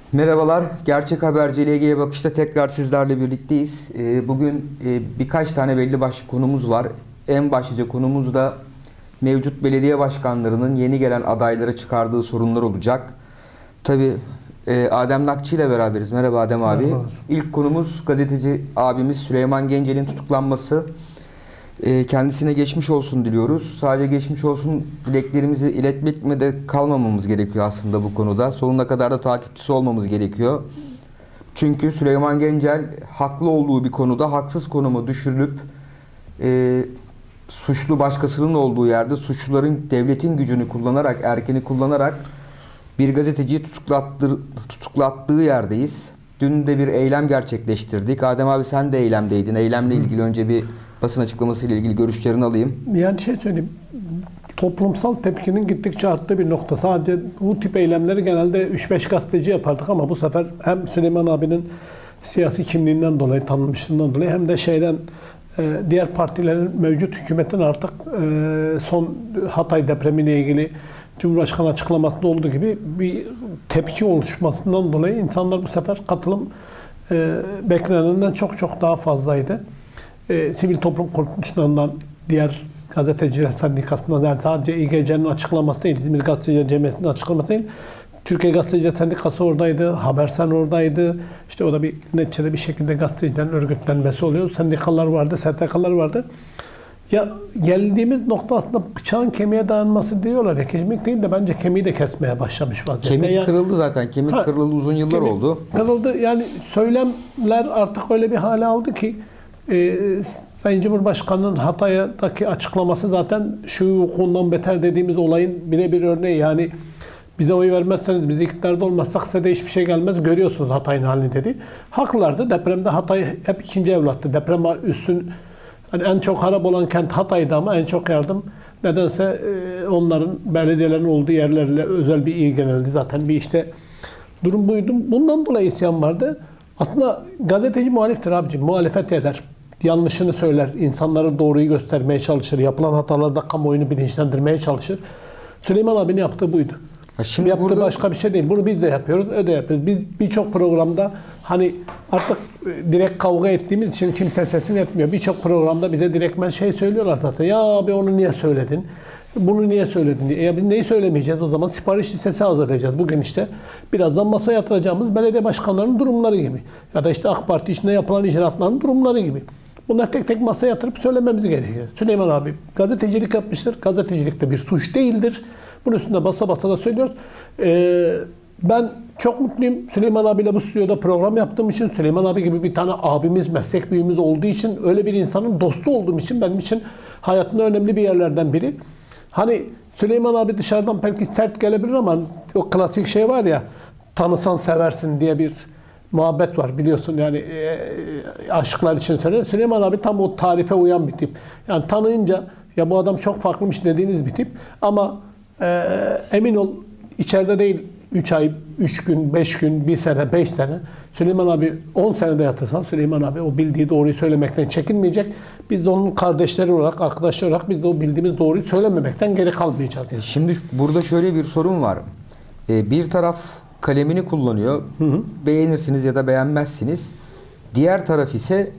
Merhabalar, Gerçek Haberci ile Ege'ye Bakış'ta tekrar sizlerle birlikteyiz. Bugün birkaç tane belli başlı konumuz var. En başlıca konumuz da mevcut belediye başkanlarının yeni gelen adaylara çıkardığı sorunlar olacak. Tabii Adem Nakçı ile beraberiz. Merhaba Adem abi. Merhaba. İlk konumuz gazeteci abimiz Süleyman Gencel'in tutuklanması. Kendisine geçmiş olsun diliyoruz. Sadece geçmiş olsun dileklerimizi iletmek de kalmamamız gerekiyor aslında bu konuda. Sonuna kadar da takipçisi olmamız gerekiyor. Çünkü Süleyman Gencel haklı olduğu bir konuda haksız konuma düşürülüp suçlu başkasının olduğu yerde suçluların devletin gücünü kullanarak, erkeni kullanarak bir gazeteciyi tutuklattığı yerdeyiz. Dün de bir eylem gerçekleştirdik. Adem abi sen de eylemdeydin. Eylemle ilgili önce bir basın açıklamasıyla ilgili görüşlerini alayım. Yani söyleyeyim, toplumsal tepkinin gittikçe arttığı bir nokta. Sadece bu tip eylemleri genelde 3-5 gazeteci yapardık ama bu sefer hem Süleyman abinin siyasi kimliğinden dolayı, tanınmışlığından dolayı hem de diğer partilerin, mevcut hükümetin artık son Hatay depremiyle ilgili Cumhurbaşkanı açıklamasında olduğu gibi bir tepki oluşmasından dolayı insanlar bu sefer katılım beklenenden çok daha fazlaydı. Sivil toplum kuruluşlarından, diğer gazeteciler sendikasından, yani sadece İGC'nin açıklaması değil, İzmir Gazeteciler Cemiyeti'nin açıklaması değil, Türkiye Gazeteciler Sendikası oradaydı, Habersen oradaydı. İşte o da bir neticede bir şekilde gazetecilerin örgütlenmesi oluyor. Sendikalar vardı, STK'lar vardı. Ya geldiğimiz nokta aslında bıçağın kemiğe dayanması diyorlar ya, kemik değil de bence kemiği de kesmeye başlamış vaziyette. Kemik yani, kırıldı zaten. Kemik kırıldı uzun yıllar oldu. Kırıldı. Yani söylemler artık öyle bir hale aldı ki Sayın Cumhurbaşkanı'nın Hatay'daki açıklaması zaten şu hukukundan beter dediğimiz olayın birebir örneği. Yani bize oy vermezseniz, biz iktidarda olmazsak size de hiçbir şey gelmez. Görüyorsunuz Hatay'ın halini dedi. Haklılardı. Depremde Hatay hep ikinci evlattı. Deprem üstün, hani en çok harap olan kent Hatay'dı ama en çok yardım nedense onların, belediyelerin olduğu yerlerle özel bir ilgilenildi. Zaten bir durum buydu. Bundan dolayı isyan vardı. Aslında gazeteci muhaliftir abicim. Muhalefet eder. Yanlışını söyler. İnsanlara doğruyu göstermeye çalışır. Yapılan hatalarda kamuoyunu bilinçlendirmeye çalışır. Süleyman abinin yaptığı buydu. Şimdi yaptığı başka bir şey değil. Bunu biz de yapıyoruz, öyle yapıyoruz. Biz birçok programda hani artık direkt kavga ettiğimiz için kimse sesini etmiyor. Birçok programda bize direktmen söylüyorlar zaten. Ya abi onu niye söyledin? Bunu niye söyledin diye. Ya biz neyi söylemeyeceğiz? O zaman sipariş listesi hazırlayacağız. Bugün birazdan masaya yatıracağımız belediye başkanlarının durumları gibi. Ya da AK Parti içinde yapılan icraatların durumları gibi. Bunlar tek tek masaya yatırıp söylememiz gerekiyor. Süleyman abi gazetecilik yapmıştır. Gazetecilik de bir suç değildir. Bunun üstünde basa basa da söylüyoruz. Ben çok mutluyum. Süleyman abiyle bu stüdyoda program yaptığım için, Süleyman abi gibi bir tane abimiz, meslek büyüğümüz olduğu için, öyle bir insanın dostu olduğum için benim için hayatımda önemli bir yerlerden biri. Hani Süleyman abi dışarıdan belki sert gelebilir ama o klasik var ya, tanısan seversin diye bir muhabbet var biliyorsun, yani aşıklar için söyler. Süleyman abi tam o tarife uyan bir tip. Yani tanıyınca ya bu adam çok farklıymış dediğiniz bir tip. Ama emin ol içeride değil 3 ay, 3 gün, 5 gün, 1 sene, 5 sene. Süleyman abi 10 senede yatırsan Süleyman abi o bildiği doğruyu söylemekten çekinmeyecek. Biz de onun kardeşleri olarak, arkadaşlar olarak biz de o bildiğimiz doğruyu söylememekten geri kalmayacağız. Şimdi burada şöyle bir sorun var. Bir taraf kalemini kullanıyor. Beğenirsiniz ya da beğenmezsiniz. Diğer taraf ise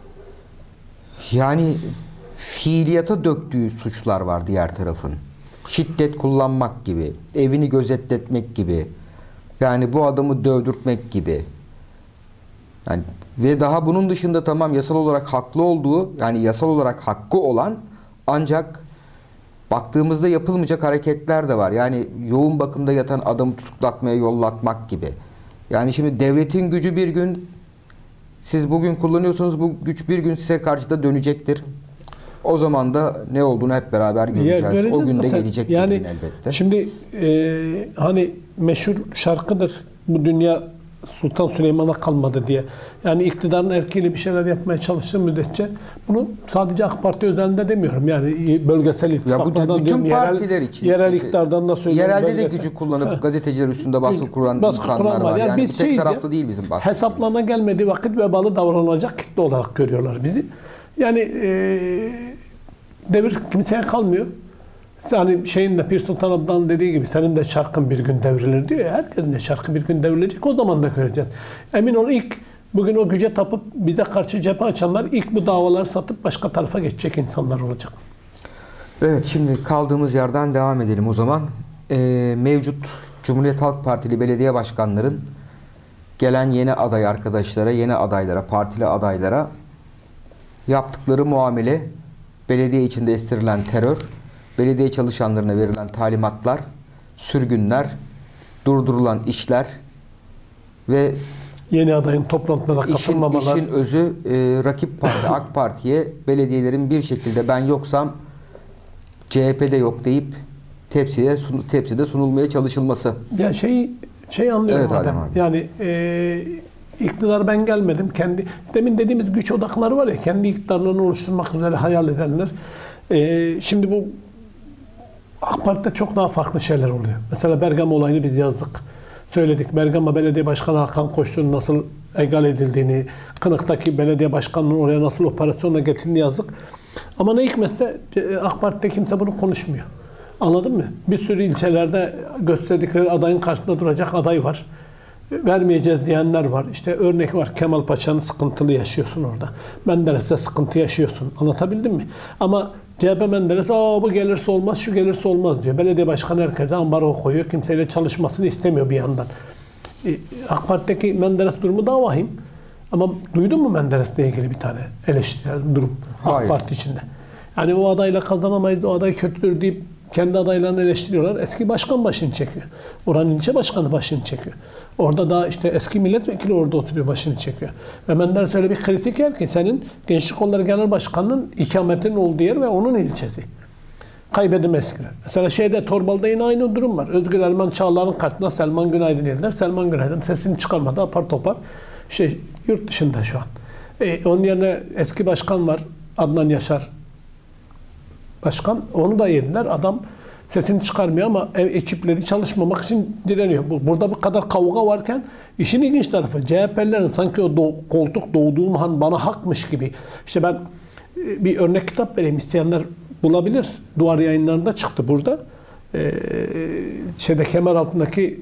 yani fiiliyata döktüğü suçlar var diğer tarafın. Şiddet kullanmak gibi, evini gözetletmek gibi, yani bu adamı dövdürtmek gibi. Yani ve daha bunun dışında tamam yasal olarak haklı olduğu, yani yasal olarak hakkı olan ancak baktığımızda yapılmayacak hareketler de var. Yani yoğun bakımda yatan adamı tutuklatmaya yollatmak gibi. Yani şimdi devletin gücü bir gün, siz bugün kullanıyorsanız bu güç bir gün size karşıda dönecektir. O zaman da ne olduğunu hep beraber göreceğiz. O gün de gelecek yani, elbette. Şimdi hani meşhur şarkıdır. Bu dünya Sultan Süleyman'a kalmadı diye. Yani iktidarın erkeğiyle bir şeyler yapmaya çalıştığı müddetçe, bunu sadece AK Parti özelinde demiyorum. Yani bölgesel ittifaklardan bütün partiler için. Yerel iktidardan da söylüyorum. Yerelde de gücü kullanıp gazeteciler üstünde baskı kuran insanlar var. Yani bir tek taraflı değil bizim bahsettiğimiz. Hesaplana gelmediği vakit vebalı davranılacak kitle olarak görüyorlar bizi. Yani devir kimseye kalmıyor. hani şeyin de Pir Sultan Abdal'ın dediği gibi senin de çarkın bir gün devrilir diyor ya. Herkesin de çarkı bir gün devrilecek. O zaman da göreceğiz. Emin ol ilk bugün o güce tapıp bize karşı cephe açanlar ilk bu davaları satıp başka tarafa geçecek insanlar olacak. Evet, şimdi kaldığımız yerden devam edelim o zaman. Mevcut Cumhuriyet Halk Partili belediye başkanların gelen yeni aday arkadaşlara, yeni adaylara, partili adaylara yaptıkları muamele, belediye içinde estirilen terör, belediye çalışanlarına verilen talimatlar, sürgünler, durdurulan işler ve yeni adayın toplantılarına katılmamalar. İşin özü rakip parti AK Parti'ye belediyelerin bir şekilde ben yoksam CHP'de yok deyip tepside sunulmaya çalışılması. Ya şey anlıyorum. Evet Adem abi. Yani iktidar ben gelmedim. Demin dediğimiz güç odakları var ya, kendi iktidarlarını oluşturmak üzere hayal edenler. Şimdi bu AK Parti'de çok daha farklı şeyler oluyor. Mesela Bergama olayını biz yazdık. Söyledik. Bergama Belediye Başkanı Hakan Koçlu'nun nasıl egal edildiğini, Kınık'taki belediye başkanının oraya nasıl operasyonla getirdiğini yazdık. Ama ne hikmetse AK Parti'de kimse bunu konuşmuyor. Anladın mı? Bir sürü ilçelerde gösterdikleri adayın karşısında duracak aday var. Vermeyeceğiz diyenler var. İşte örnek var. Kemal Paşa'nın sıkıntılı yaşıyorsun orada. Menderes'te sıkıntı yaşıyorsun. Anlatabildim mi? Ama CHP Menderes bu gelirse olmaz, şu gelirse olmaz diyor. Belediye başkanı herkese ambargo koyuyor. Kimseyle çalışmasını istemiyor bir yandan. AK Parti'deki Menderes durumu daha vahim. Ama duydun mu Menderes'le ilgili bir tane eleştirel durum Hayır. AK Parti içinde? Yani o adayla kazanamayız, o aday kötüdür deyip kendi adaylarını eleştiriyorlar. Eski başkan başını çekiyor. Oranın ilçe başkanı başını çekiyor. Orada da işte eski milletvekili orada oturuyor, başını çekiyor. Ve Menderes öyle bir kritik yer ki senin Gençlik Kolları Genel Başkanı'nın ikametinin olduğu yer ve onun ilçesi. Kaybedim eskiler. Mesela Torbalı'da yine aynı durum var. Özgür Erman Çağlar'ın karşısında Selman Günaydın dediler. Selman Günaydın sesini çıkarmadı, apar topar. Yurt dışında şu an. Onun yerine eski başkan var, Adnan Yaşar başkan. Onu da yediler. Adam sesini çıkarmıyor ama ekipleri çalışmamak için direniyor. Burada bu kadar kavga varken işin ilginç tarafı CHP'lerin sanki o koltuk doğduğum an bana hakmış gibi. İşte ben bir örnek kitap vereyim, isteyenler bulabilir. Duvar Yayınları'nda çıktı burada. Kemeraltı'ndaki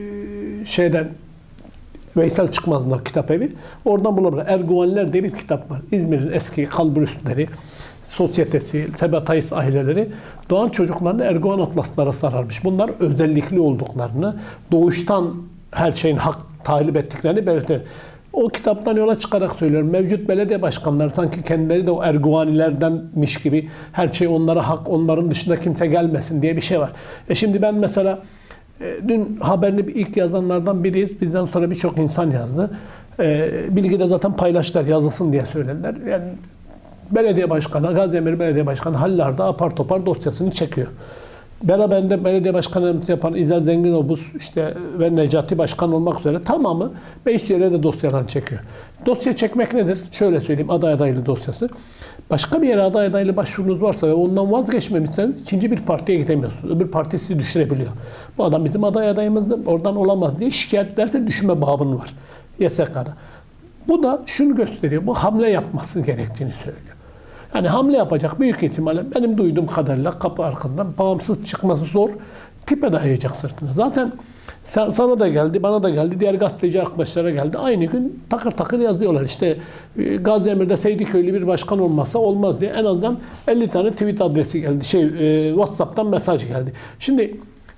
Veysel Çıkmaz'ın kitap evi. Oradan bulabilir. Erguvaniler diye bir kitap var. İzmir'in eski kalburüstleri, sosyetesi, Sebatayis aileleri doğan çocuklarını Erguvan atlaslara sararmış. Bunlar özellikli olduklarını, doğuştan her şeyin hak talip ettiklerini belirtir. O kitaptan yola çıkarak söylüyorum. Mevcut belediye başkanları sanki kendileri de o Erguvanilerdenmiş gibi her şey onlara hak, onların dışında kimse gelmesin diye bir şey var. Şimdi ben mesela dün haberini ilk yazanlardan biriyiz. Bizden sonra birçok insan yazdı. Bilgide zaten paylaştılar, yazılsın diye söylediler. Yani belediye başkanı, Gaziemir Belediye Başkanı Hallar'da apar topar dosyasını çekiyor. Beraberinde belediye başkanlığımızı yapan İzel Zenginobuz ve Necati Başkan olmak üzere tamamı 5 yere de dosyalarını çekiyor. Dosya çekmek nedir? Şöyle söyleyeyim, aday adaylı dosyası. Başka bir yere aday adaylı başvurunuz varsa ve ondan vazgeçmemişseniz ikinci bir partiye gidemiyorsunuz. Öbür parti sizi düşürebiliyor. Bu adam bizim aday adayımızdı, oradan olamaz diye şikayet ederse düşme babın var YSK'da. Bu da şunu gösteriyor, bu hamle yapması gerektiğini söylüyor. Yani hamle yapacak büyük ihtimalle benim duyduğum kadarıyla kapı arkadan bağımsız çıkması zor. Tipe dayayacak sırtına. Zaten sana da geldi, bana da geldi, diğer gazeteci arkadaşlara geldi. Aynı gün takır takır yazıyorlar. Gaziemir'de Seydiköylü bir başkan olmazsa olmaz diye en azından 50 tane tweet adresi geldi. WhatsApp'tan mesaj geldi. Şimdi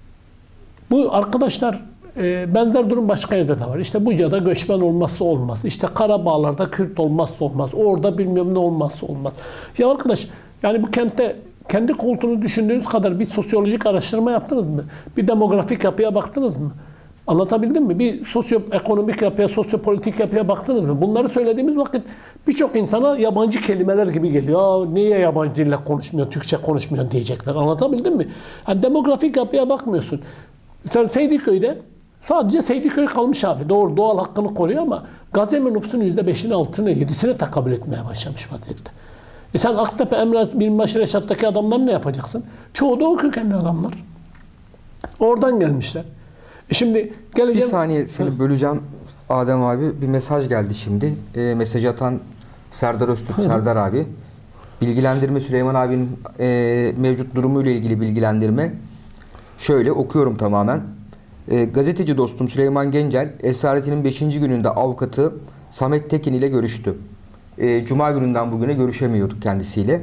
bu arkadaşlar benzer durum başka yerde de var. Buca'da göçmen olmazsa olmaz. Karabağlar'da Kürt olmazsa olmaz. Orada bilmem ne olmazsa olmaz. Ya arkadaş, yani bu kentte kendi koltuğunu düşündüğünüz kadar bir sosyolojik araştırma yaptınız mı? Bir demografik yapıya baktınız mı? Anlatabildim mi? Bir sosyoekonomik yapıya, sosyopolitik yapıya baktınız mı? Bunları söylediğimiz vakit birçok insana yabancı kelimeler gibi geliyor. Niye yabancı dille konuşmuyor, Türkçe konuşmuyor diyecekler. Anlatabildim mi? Yani demografik yapıya bakmıyorsun. Sen Seydiköy'de sadece Seydiköy kalmış abi. Doğru, doğal hakkını koruyor ama Gaziemir nüfusunun %5'ine, 6'ına, 7'sine tekabül etmeye başlamış vaziyette. Sen Aktepe, Emrah, Binbaşı, Reşat'taki adamları ne yapacaksın? Çoğu da o kökenli adamlar. Oradan gelmişler. Şimdi geleceğim. Bir saniye seni böleceğim Adem abi. Bir mesaj geldi şimdi. Mesaj atan Serdar Öztürk, Serdar abi. bilgilendirme Süleyman abinin mevcut durumuyla ilgili bilgilendirme. Şöyle okuyorum tamamen. Gazeteci dostum Süleyman Gencel esaretinin 5. gününde avukatı Samet Tekin ile görüştü. Cuma gününden bugüne görüşemiyorduk kendisiyle.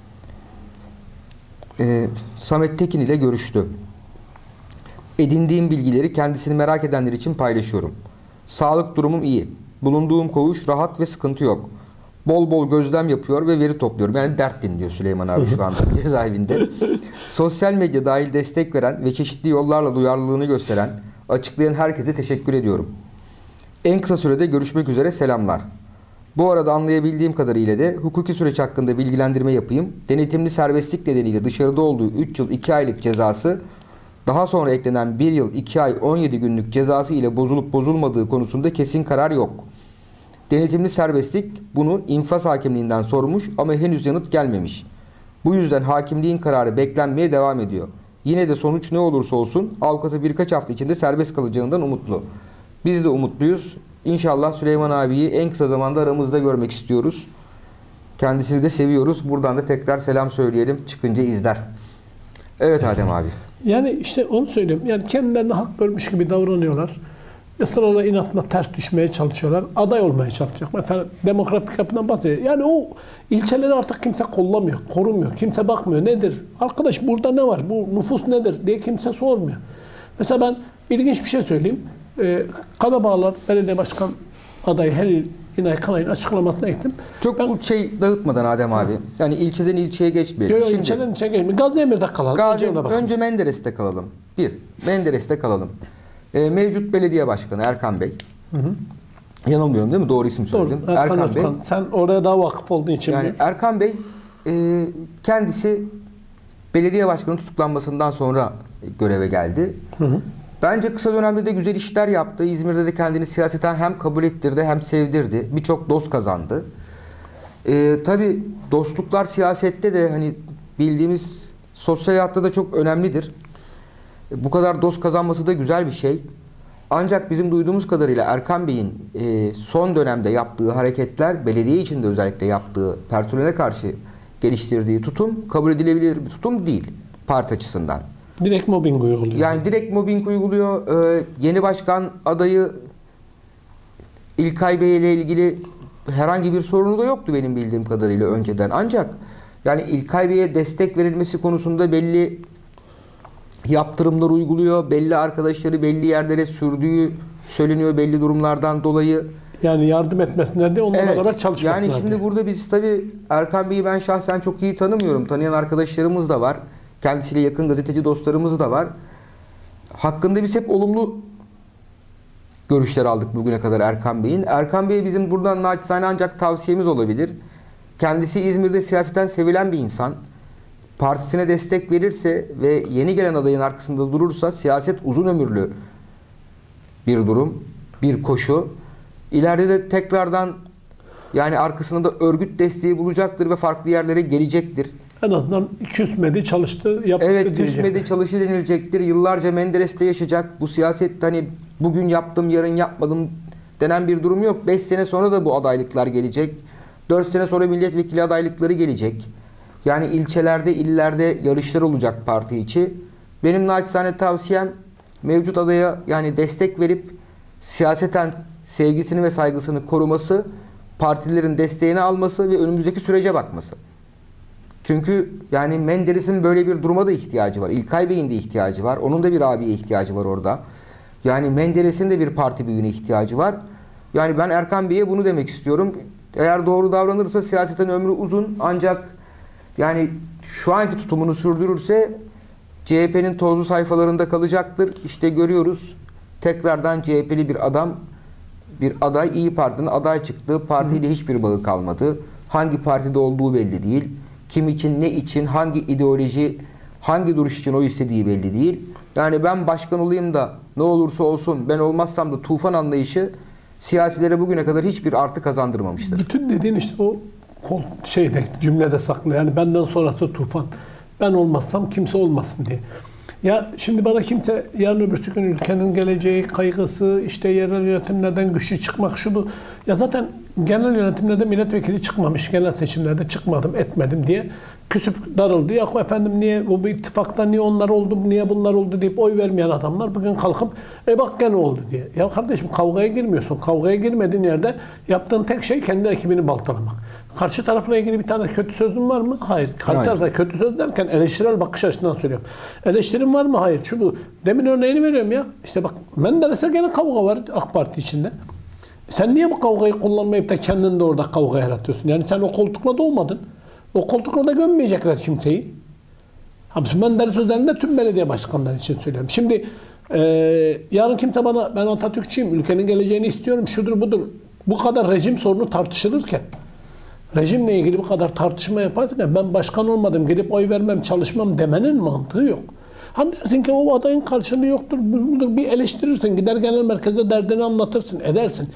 Samet Tekin ile görüştü. Edindiğim bilgileri kendisini merak edenler için paylaşıyorum. Sağlık durumum iyi. Bulunduğum koğuş rahat ve sıkıntı yok. Bol bol gözlem yapıyor ve veri topluyorum. Yani dert dinliyor Süleyman abi şu anda cezaevinde. Sosyal medya dahil destek veren ve çeşitli yollarla duyarlılığını gösteren, açıklayan herkese teşekkür ediyorum. En kısa sürede görüşmek üzere, selamlar. Bu arada anlayabildiğim kadarıyla de hukuki süreç hakkında bilgilendirme yapayım. Denetimli serbestlik nedeniyle dışarıda olduğu 3 yıl 2 aylık cezası daha sonra eklenen 1 yıl 2 ay 17 günlük cezası ile bozulup bozulmadığı konusunda kesin karar yok. Denetimli serbestlik bunu infaz hakimliğinden sormuş ama henüz yanıt gelmemiş. Bu yüzden hakimliğin kararı beklenmeye devam ediyor. Yine de sonuç ne olursa olsun avukatı birkaç hafta içinde serbest kalacağından umutlu. Biz de umutluyuz. İnşallah Süleyman abiyi en kısa zamanda aramızda görmek istiyoruz. Kendisini de seviyoruz. Buradan da tekrar selam söyleyelim. Çıkınca izler. Evet Adem abi. Yani işte onu söyleyeyim. Yani kendilerine hak görmüş gibi davranıyorlar. Israrla inatla ters düşmeye çalışıyorlar. Aday olmaya çalışacak. Mesela demokratik yapıdan bahsediyor. Yani o ilçeleri artık kimse kollamıyor, korumuyor. Kimse bakmıyor. Nedir? Arkadaş burada ne var? Bu nüfus nedir diye kimse sormuyor. Mesela ben ilginç bir şey söyleyeyim. Karabağlar Belediye Başkan adayı Halil İnay Kanay'ın açıklamasına gittim. Çok bu dağıtmadan Adem abi. Yani ilçeden ilçeye geçmeyelim. Şimdi ilçeden ilçeye geçmeyelim. Gaziemir'de kalalım. Önce Menderes'te kalalım. Menderes'te kalalım. Mevcut belediye başkanı Erkan Bey. Yanılmıyorum değil mi? Doğru isim söyledim. Doğru. Erkan Bey. Sen oraya daha vakıf olduğun için. Yani Erkan Bey kendisi belediye başkanı tutuklanmasından sonra göreve geldi. Bence kısa dönemde de güzel işler yaptı. İzmir'de de kendini siyaseten hem kabul ettirdi hem sevdirdi. Birçok dost kazandı. Tabii dostluklar siyasette de hani bildiğimiz sosyal hayatta da çok önemlidir. Bu kadar dost kazanması da güzel bir şey. Ancak bizim duyduğumuz kadarıyla Erkan Bey'in son dönemde yaptığı hareketler, belediye içinde özellikle yaptığı, personele karşı geliştirdiği tutum kabul edilebilir bir tutum değil parti açısından. Direkt mobbing uyguluyor. Yani direkt mobbing uyguluyor. Yeni başkan adayı İlkay Bey ile ilgili herhangi bir sorunu da yoktu benim bildiğim kadarıyla önceden. Ancak yani İlkay Bey'e destek verilmesi konusunda belli yaptırımlar uyguluyor. Belli arkadaşları belli yerlere sürdüğü söyleniyor belli durumlardan dolayı. Yani yardım etmesinler de onlarla beraber çalışmasınlar. Yani şimdi burada biz tabii Erkan Bey'i ben şahsen çok iyi tanımıyorum. Tanıyan arkadaşlarımız da var. Kendisiyle yakın gazeteci dostlarımız da var. Hakkında biz hep olumlu görüşler aldık bugüne kadar Erkan Bey'in. Erkan Bey bizim buradan naçizane ancak tavsiyemiz olabilir. Kendisi İzmir'de siyaseten sevilen bir insan. Partisine destek verirse ve yeni gelen adayın arkasında durursa siyaset uzun ömürlü bir durum, bir koşu. İleride de tekrardan yani arkasında da örgüt desteği bulacaktır ve farklı yerlere gelecektir. En azından küsmedi, çalıştı, yaptı. Evet, küsmedi, çalıştı denilecektir. Yıllarca Menderes'te yaşayacak. Bu siyaset hani bugün yaptım, yarın yapmadım denen bir durum yok. 5 sene sonra da bu adaylıklar gelecek. 4 sene sonra milletvekili adaylıkları gelecek. Yani ilçelerde, illerde yarışlar olacak parti içi. Benim naçizane tavsiyem mevcut adaya yani destek verip siyaseten sevgisini ve saygısını koruması, partilerin desteğini alması ve önümüzdeki sürece bakması. Çünkü yani Menderes'in böyle bir duruma da ihtiyacı var. İlkay Bey'in de ihtiyacı var. Onun da bir abiye ihtiyacı var orada. Yani Menderes'in de bir parti büyüğüne ihtiyacı var. Yani ben Erkan Bey'e bunu demek istiyorum. Eğer doğru davranırsa siyaseten ömrü uzun ancak yani şu anki tutumunu sürdürürse CHP'nin tozlu sayfalarında kalacaktır. İşte görüyoruz tekrardan CHP'li bir adam, bir aday İYİ Parti'nin aday çıktı. Partiyle hiçbir bağı kalmadı. Hangi partide olduğu belli değil. Kim için, ne için, hangi ideoloji, hangi duruş için o istediği belli değil. Yani ben başkan olayım da ne olursa olsun ben olmazsam da tufan anlayışı siyasilere bugüne kadar hiçbir artı kazandırmamıştır. Bütün dediğin işte o cümlede saklı. Yani benden sonrası tufan. Ben olmazsam kimse olmasın diye. Ya şimdi bana kimse yarın öbürsü gün ülkenin geleceği kaygısı, işte yerel yönetimlerden güçlü çıkmak şu bu. Ya zaten genel yönetimlerde milletvekili çıkmamış, genel seçimlerde çıkmadım, etmedim diye küsüp darıldı. Ya efendim niye bu ittifakta niye onlar oldu, niye bunlar oldu deyip oy vermeyen adamlar bugün kalkıp bak gene oldu diye. Ya kardeşim kavgaya girmiyorsun. Kavgaya girmediğin yerde yaptığın tek şey kendi ekibini baltalamak. Karşı tarafla ilgili bir tane kötü sözün var mı? Hayır. Karşı tarafta kötü söz derken eleştirel bakış açısından söylüyorum. Eleştirin var mı? Hayır. Şu bu. Demin örneğini veriyorum ya. İşte bak Menderes'e gene kavga var AK Parti içinde. Sen niye bu kavgayı kullanmayıp da kendin de orada kavga yaratıyorsun? Yani sen o koltukla doğmadın. O koltukla da gömmeyecekler kimseyi. Menderes özelinde tüm belediye başkanları için söylüyorum. Şimdi yarın kimse bana ben Atatürkçüyüm, ülkenin geleceğini istiyorum, şudur budur. Bu kadar rejim sorunu tartışılırken, rejimle ilgili bu kadar tartışma yaparken ben başkan olmadım, gidip oy vermem, çalışmam demenin mantığı yok. Hani dersin ki o adayın karşılığı yoktur, budur, bir eleştirirsin, gider genel merkezde derdini anlatırsın, edersin.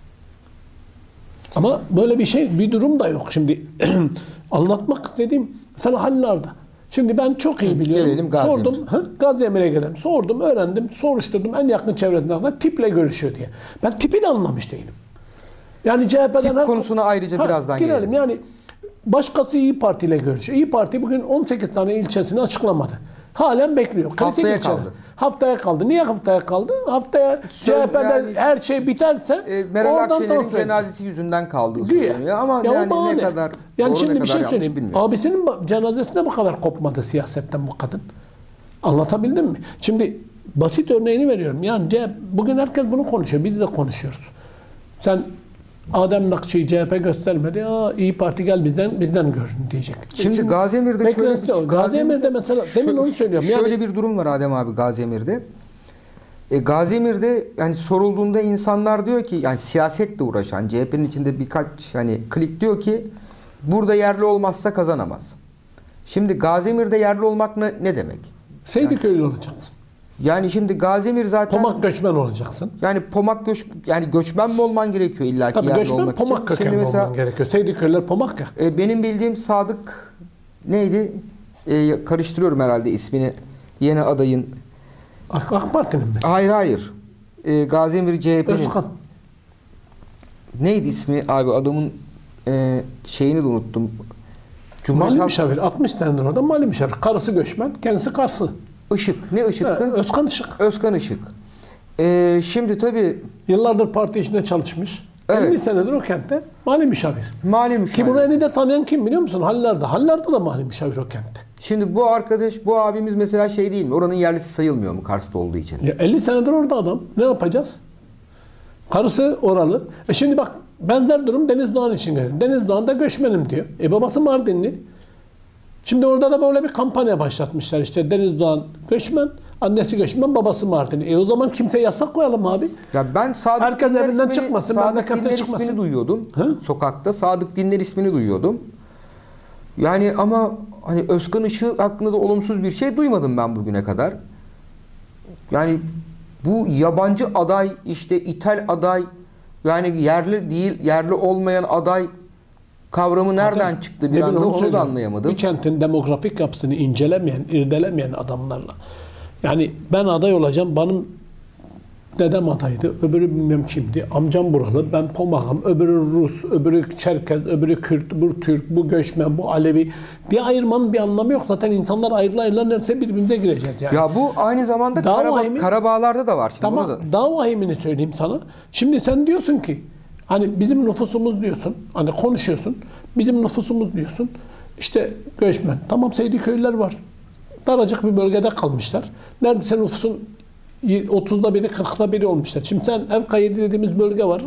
Ama böyle bir şey, bir durum da yok. Şimdi anlatmak istediğim sana Hallar'da. Şimdi ben çok iyi biliyorum. Gelelim Gazi sordum, Gazi Emir'e gelelim. Sordum, öğrendim, soruşturdum en yakın çevresinde kadar tiple görüşüyor diye. Ben tipi de anlamış değilim. Yani CHP'den Tip konusuna ayrıca birazdan girelim. Yani başkası İyi Parti ile görüşüyor. İyi Parti bugün 18 tane ilçesini açıklamadı. Halen bekliyor. Haftaya kaldı. Haftaya kaldı. Niye haftaya kaldı? Haftaya CHP'de yani, her şey biterse Meral Akşener'in cenazesi yüzünden kaldığı söyleniyor. Ama ya yani ne kadar yani doğru şimdi ne bir kadar şey yanlış söyleyeyim. bilmiyorum. Abisinin cenazesinde bu kadar kopmadı siyasetten bu kadın. Anlatabildim mi? Şimdi basit örneğini veriyorum. Yani bugün herkes bunu konuşuyor. Biz de konuşuyoruz. Sen Adem Nakşi'yi CHP göstermedi. İyi Parti gel bizden görsün diyecek. Şimdi Gazi Emir'de şöyle bir Gazi Emir'de mesela demin onu söylüyorum. Şöyle yani, bir durum var Adem abi Gazi Emir'de. Gazi Emir'de yani sorulduğunda insanlar diyor ki yani siyasetle uğraşan CHP'nin içinde birkaç hani klik diyor ki burada yerli olmazsa kazanamaz. Şimdi Gazi Emir'de yerli olmak ne demek? Seydiköylü olacaksın. Yani şimdi Gazi Emir zaten Pomak göçmen olacaksın. yani yani göçmen mi olman gerekiyor illaki tabii yerli göçmen, olmak için? Pomak kökenli olman gerekiyor. Seydiköy'ler Pomak ya. Benim bildiğim Sadık neydi? Karıştırıyorum herhalde ismini. Yeni adayın. AK Parti'nin mi? Hayır. Gazi Emir CHP'nin. Özkan. Neydi ismi abi adamın şeyini de unuttum. Mali müşavir. 60 senedir orada mali müşavir. Karısı göçmen, kendisi Karslı. Işık. Ne Işık'tı? Özkan Işık. Özkan Işık. Şimdi tabii yıllardır parti içinde çalışmış. Evet. 50 senedir o kentte mali müşavir. Mali müşavir. Ki bunu en iyi de tanıyan kim biliyor musun? Hallar'da. Hallar'da da mali müşavir o kentte. Şimdi bu arkadaş, bu abimiz mesela şey değil mi? Oranın yerlisi sayılmıyor mu Kars'ta olduğu için? Ya 50 senedir orada adam. Ne yapacağız? Karısı oralı. Şimdi bak benzer durum Deniz Doğan için geldi. Deniz Doğan da göçmenim diyor. Babası Mardinli. Şimdi orada da böyle bir kampanya başlatmışlar. İşte Deniz Doğan göçmen, annesi göçmen, babası Mardinli. O zaman kimse yasak koyalım abi. Ya ben Sadık herkes Dinler evinden ismini, çıkmasın, Sadık Dinler çıkmasın. ismini duyuyordum. Hı? Sokakta Sadık Dinler ismini duyuyordum. Yani ama hani Özkan Işık hakkında da olumsuz bir şey duymadım ben bugüne kadar. Yani bu yabancı aday, işte ithal aday, yani yerli değil, yerli olmayan aday kavramı nereden çıktı bir anda onu da anlayamadım. Bir kentin demografik yapısını incelemeyen, irdelemeyen adamlarla. Yani ben aday olacağım, benim dedem adaydı, öbürü bilmem kimdi, amcam buralı, ben Pomak'ım, öbürü Rus, öbürü Çerkez, öbürü Kürt, bu Türk, bu göçmen, bu Alevi diye ayırmanın bir anlamı yok. Zaten insanlar ayrıla neredeyse birbirimize gireceğiz yani. Ya bu aynı zamanda Karabağlar'da da var. Şimdi tamam, daha vahimini söyleyeyim sana. Şimdi sen diyorsun ki, hani bizim nüfusumuz diyorsun, hani konuşuyorsun, bizim nüfusumuz diyorsun, işte göçmen. Tamam Seydiköylüler var. Daracık bir bölgede kalmışlar. Neredeyse nüfusun 30'da biri, 40'da biri olmuşlar. Şimdi sen Evkayedi dediğimiz bölge var.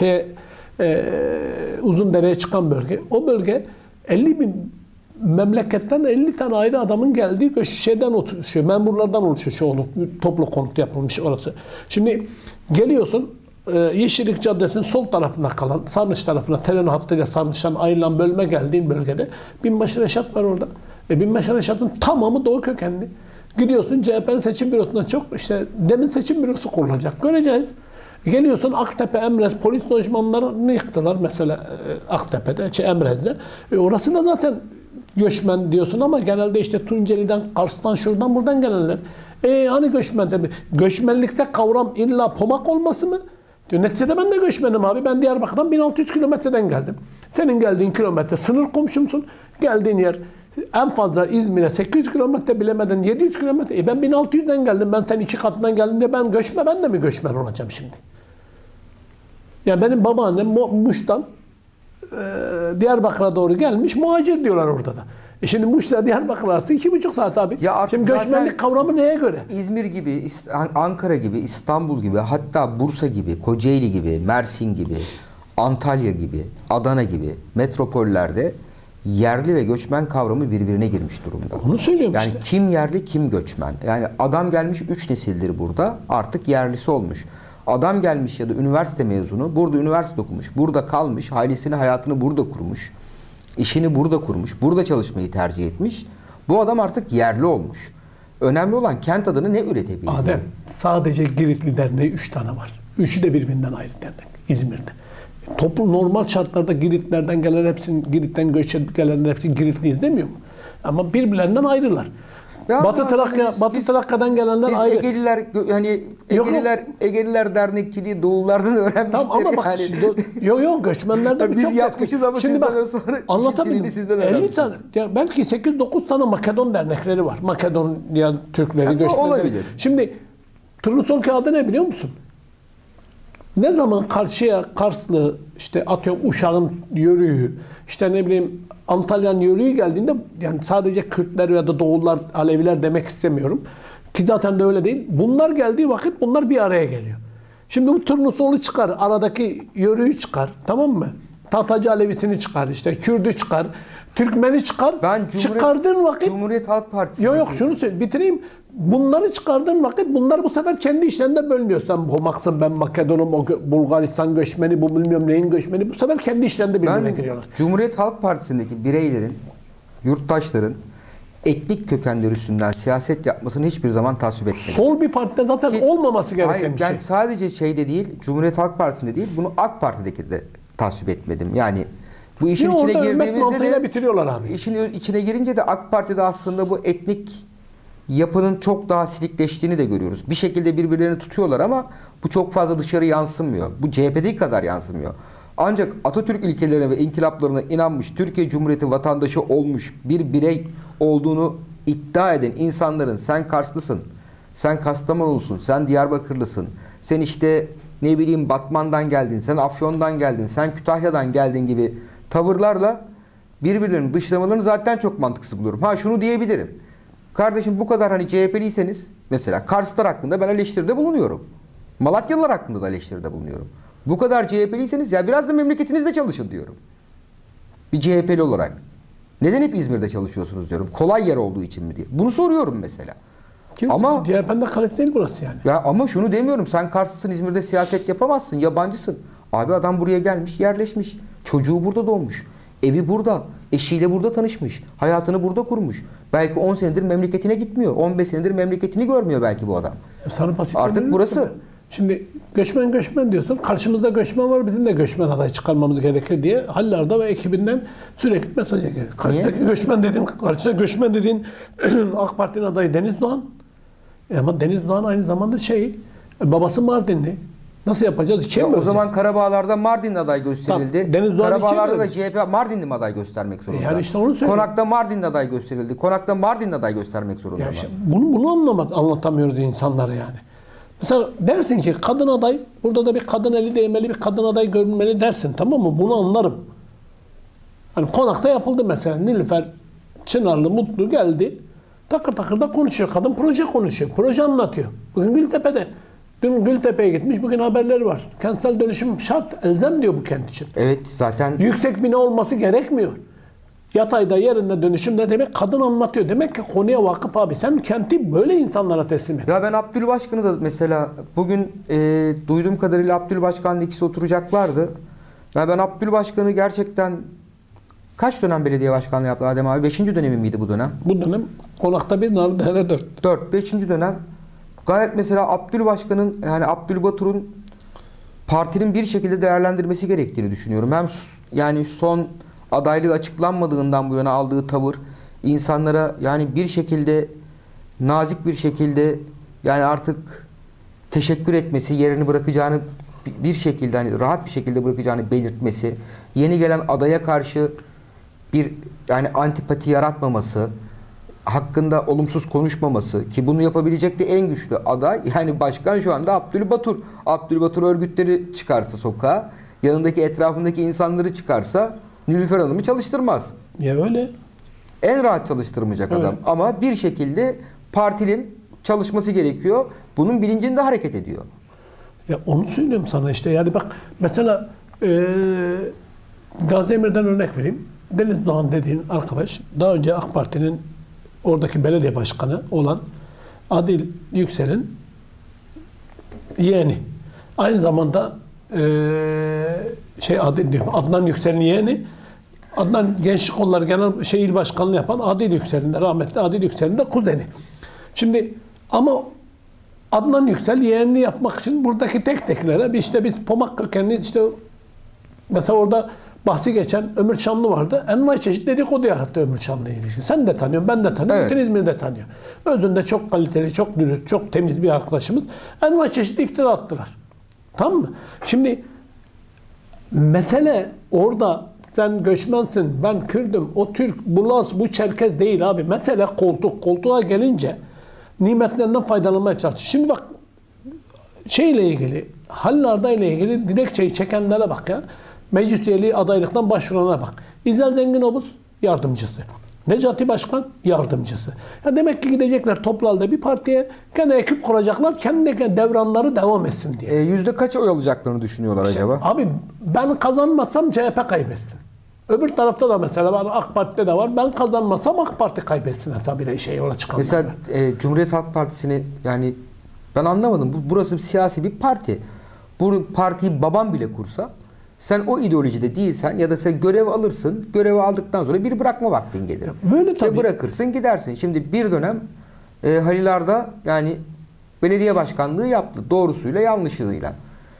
Uzundere'ye çıkan bölge. O bölge 50 bin memleketten 50 tane ayrı adamın geldiği şeyden oluşuyor. Memurlardan oluşuyor çoğunluk. Toplu konut yapılmış orası. Şimdi geliyorsun Yeşillik Caddesi'nin sol tarafında kalan, Sarnıç tarafına tren hattıyla Sarnıç'tan ayrılan bölme geldiğin bölgede Binbaşı Reşat var orada. Binbaşı Reşat'ın tamamı Doğu kökenli. Gidiyorsun CHP'nin seçim bürosundan çok işte demin seçim bürosu kurulacak. Göreceğiz. Geliyorsun Aktepe, Emrez, polis lojmanlarını yıktılar mesela Aktepe'de, Emrez'de. Orası da zaten göçmen diyorsun ama genelde işte Tunceli'den, Kars'tan, şuradan buradan gelenler. Hani göçmen tabii. Göçmenlikte kavram illa Pomak olması mı? Diyor, neticede ben de göçmenim abi. Ben Diyarbakır'dan 1600 kilometreden geldim. Senin geldiğin kilometre sınır komşumsun. Geldiğin yer en fazla İzmir'e 800 kilometre, bilemeden 700 kilometre. Ben 1600'den geldim. Ben sen 2 katından geldim diye ben de mi göçmen olacağım şimdi? Yani benim babaannem Muş'tan Diyarbakır'a doğru gelmiş, muhacir diyorlar orada da. Şimdi Muş'la Diyarbakır arası 2,5 saat abi. Ya şimdi göçmenlik kavramı neye göre? İzmir gibi, Ankara gibi, İstanbul gibi, hatta Bursa gibi, Kocaeli gibi, Mersin gibi, Antalya gibi, Adana gibi metropollerde yerli ve göçmen kavramı birbirine girmiş durumda. Onu söylüyorum yani işte. Kim yerli, kim göçmen. Yani adam gelmiş 3 nesildir burada, artık yerlisi olmuş. Adam gelmiş ya da üniversite mezunu, burada üniversite okumuş, burada kalmış, ailesini, hayatını burada kurmuş, işini burada kurmuş, burada çalışmayı tercih etmiş. Bu adam artık yerli olmuş. Önemli olan kent adını ne üretebildiği. Adem, sadece Giritli Derneği 3 tane var. Üçü de birbirinden ayrı dernek İzmir'de. Toplum normal şartlarda Giritlerden gelen Girit'ten göç edip gelenler hepsi Giritliyiz demiyor mu? Ama birbirlerinden ayrılar. Ya Batı Trakya'dan gelenler biz ayrı. Egeliler hani Egeliler dernekçiliği Doğullardan öğrenmişler. Tamam ama bak yani. yok göçmenlerde biz yapmışız ama şimdi sizden sonra anlatabilirim. sizden 50 tane ya belki 8-9 tane Makedon dernekleri var. Makedonya Türkleri, göçmenleri. Olabilir. Şimdi turnusol kağıdı ne biliyor musun? Ne zaman karşıya Karslı, işte atıyorum Uşak'ın yörüğü, işte ne bileyim Antalya'nın yörüğü geldiğinde, yani sadece Kürtler ya da Doğullar, Aleviler demek istemiyorum. Ki zaten de öyle değil. Bunlar geldiği vakit bunlar bir araya geliyor. Şimdi bu turnusolu çıkar, aradaki yörüğü çıkar, tamam mı? Tatacı Alevisini çıkar, işte Kürdü çıkar, Türkmeni çıkar. Çıkardığın vakit Cumhuriyet Halk Partisi. Yok şunu söyle, bitireyim. Bunları çıkardığın vakit bunlar bu sefer kendi işlerinde bölünüyor. Sen Homaksın, ben Makedon'um, Bulgaristan göçmeni, bu bilmiyorum neyin göçmeni. Bu sefer kendi işlerinde birbirine giriyorlar. Cumhuriyet Halk Partisi'ndeki bireylerin, yurttaşların etnik kökenler üstünden siyaset yapmasını hiçbir zaman tasvip etmedim. Sol bir partide zaten olmaması gereken bir şey. Ben sadece şeyde değil, Cumhuriyet Halk Partisi'nde değil, bunu AK Parti'deki de tasvip etmedim. Yani bu işin içine girdiğimizde de bitiriyorlar abi. İşin içine girince de AK Parti'de aslında bu etnik yapının çok daha silikleştiğini de görüyoruz. Bir şekilde birbirlerini tutuyorlar ama bu çok fazla dışarı yansımıyor. Bu CHP'deki kadar yansımıyor. Ancak Atatürk ilkelerine ve inkılaplarına inanmış, Türkiye Cumhuriyeti vatandaşı olmuş bir birey olduğunu iddia eden insanların sen Karslısın, sen Kastamonulusun, sen Diyarbakırlısın, sen işte ne bileyim Batman'dan geldin, sen Afyon'dan geldin, sen Kütahya'dan geldin gibi tavırlarla birbirlerinin dışlamalarını zaten çok mantıksız buluyorum. Ha şunu diyebilirim. Kardeşim bu kadar hani CHP'liyseniz mesela Karslılar hakkında ben eleştiride bulunuyorum. Malatyalılar hakkında da eleştiride bulunuyorum. Bu kadar CHP'liyseniz ya biraz da memleketinizde çalışın diyorum. Bir CHP'li olarak. Neden hep İzmir'de çalışıyorsunuz diyorum. Kolay yer olduğu için mi diye. Bunu soruyorum mesela. Ama CHP'nin de kalesi değil burası yani. Ya ama şunu demiyorum. Sen Karslısın, İzmir'de siyaset yapamazsın. Yabancısın. Abi adam buraya gelmiş, yerleşmiş. Çocuğu burada doğmuş. Evi burada. Eşiyle burada tanışmış. Hayatını burada kurmuş. Belki 10 senedir memleketine gitmiyor. 15 senedir memleketini görmüyor belki bu adam. Artık burası. Şimdi göçmen diyorsun. Karşımızda göçmen var. Bizim de göçmen aday çıkarmamız gerekir diye Hallar'da ve ekibinden sürekli mesaj geliyor. Karşıda göçmen dediğin AK Parti'nin adayı Deniz Doğan. Ama Deniz Doğan aynı zamanda babası Mardinli. Nasıl yapacağız? O zaman Karabağlar'da Mardinli aday gösterildi. Tamam, Karabağlar'da da CHP Mardinli mi aday göstermek zorunda? Yani işte onu söylüyorum. Konak'ta Mardinli aday gösterildi. Konak'ta Mardinli aday göstermek zorunda mı? Bunu anlatamıyoruz insanlara yani. Mesela dersin ki kadın aday, burada da bir kadın eli değmeli, bir kadın aday görünmeli dersin, tamam mı? Bunu anlarım. Hani Konak'ta yapıldı mesela. Nilüfer Çınarlı Mutlu geldi. Takır takır da konuşuyor. Kadın proje konuşuyor. Proje anlatıyor. Bugün Gültepe'de. Dün Gültepe'ye gitmiş. Bugün haberleri var. Kentsel dönüşüm şart, elzem diyor bu kent için. Evet zaten. Yüksek bina olması gerekmiyor. Yatayda yerinde dönüşüm ne demek? Kadın anlatıyor. Demek ki konuya vakıf abi. Sen kenti böyle insanlara teslim et. Ya ben Abdülbaşkan'ı da mesela bugün duyduğum kadarıyla Abdülbaşkan'la ikisi oturacaklardı. Ya ben Abdülbaşkan'ı gerçekten kaç dönem belediye başkanlığı yaptı Adem abi? 5. dönemi miydi bu dönem? Bu dönem Konak'ta 1, Narlıdere'de 4. 4. 5. dönem. Gayet mesela Abdülbaşkan'ın yani Abdülbatur'un partinin bir şekilde değerlendirmesi gerektiğini düşünüyorum. Hem yani son adaylığı açıklanmadığından bu yana aldığı tavır insanlara yani bir şekilde nazik bir şekilde yani artık teşekkür etmesi, yerini bırakacağını bir şekilde hani rahat bir şekilde bırakacağını belirtmesi, yeni gelen adaya karşı bir yani antipati yaratmaması, hakkında olumsuz konuşmaması ki bunu yapabilecek de en güçlü aday yani başkan şu anda Abdülbatur. Abdülbatur örgütleri çıkarsa sokağa, yanındaki etrafındaki insanları çıkarsa Nilüfer Hanım'ı çalıştırmaz. Ya öyle. En rahat çalıştırmayacak Öyle. adam ama bir şekilde partinin çalışması gerekiyor. Bunun bilincinde hareket ediyor. Ya onu söylüyorum sana işte. Yani bak mesela Gazi Emir'den örnek vereyim. Deniz Doğan dediğin arkadaş daha önce AK Parti'nin oradaki belediye başkanı olan Adil Yüksel'in yeğeni. Aynı zamanda Adil diyorum, Adnan Yüksel'in yeğeni. Adnan Gençlik Kolları Genel İl Başkanlığı yapan Adil Yüksel'in de rahmetli Adil Yüksel'in de kuzeni. Şimdi ama Adnan Yüksel yeğenini yapmak için buradaki teklere işte biz Pomak kökenli işte mesela orada bahsi geçen Ömür Çamlı vardı. Envai çeşit dedikodu yarattı Ömür Çamlı'ya ilişkin. Sen de tanıyorsun, ben de tanıyorum, Evet. bütün İzmir'i de tanıyor. Özünde çok kaliteli, çok dürüst, çok temiz bir arkadaşımız. Envai çeşit iftira attılar. Tamam mı? Şimdi mesele orada sen göçmensin, ben Kürdüm, o Türk, bu Laz, bu Çerkez değil abi. Mesele koltuk. Koltuğa gelince nimetlerinden faydalanmaya çalışıyor. Şimdi bak şeyle ilgili, Halil Arda ile ilgili dilekçeyi çekenlere bak ya. Meclis üyeliği adaylıktan başvurana bak. İzel Zenginobuz yardımcısı. Necati Başkan yardımcısı. Ya demek ki gidecekler toplalda bir partiye, gene ekip kuracaklar, kendi devranları devam etsin diye. Yüzde kaç oy alacaklarını düşünüyorlar acaba? Abi ben kazanmasam CHP kaybetsin. Öbür tarafta da mesela AK Parti'de de var. Ben kazanmasam AK Parti kaybetsin hesabıyla yola çıkanlar. Mesela Cumhuriyet Halk Partisi'ni yani ben anlamadım. Burası bir siyasi bir parti. Bu partiyi babam bile kursa sen o ideolojide değilsen ya da sen görev alırsın. Görevi aldıktan sonra bir bırakma vaktin gelir. Böyle tabii. Ve bırakırsın gidersin. Şimdi bir dönem Halil Arda yani belediye başkanlığı yaptı. Doğrusuyla yanlışıyla.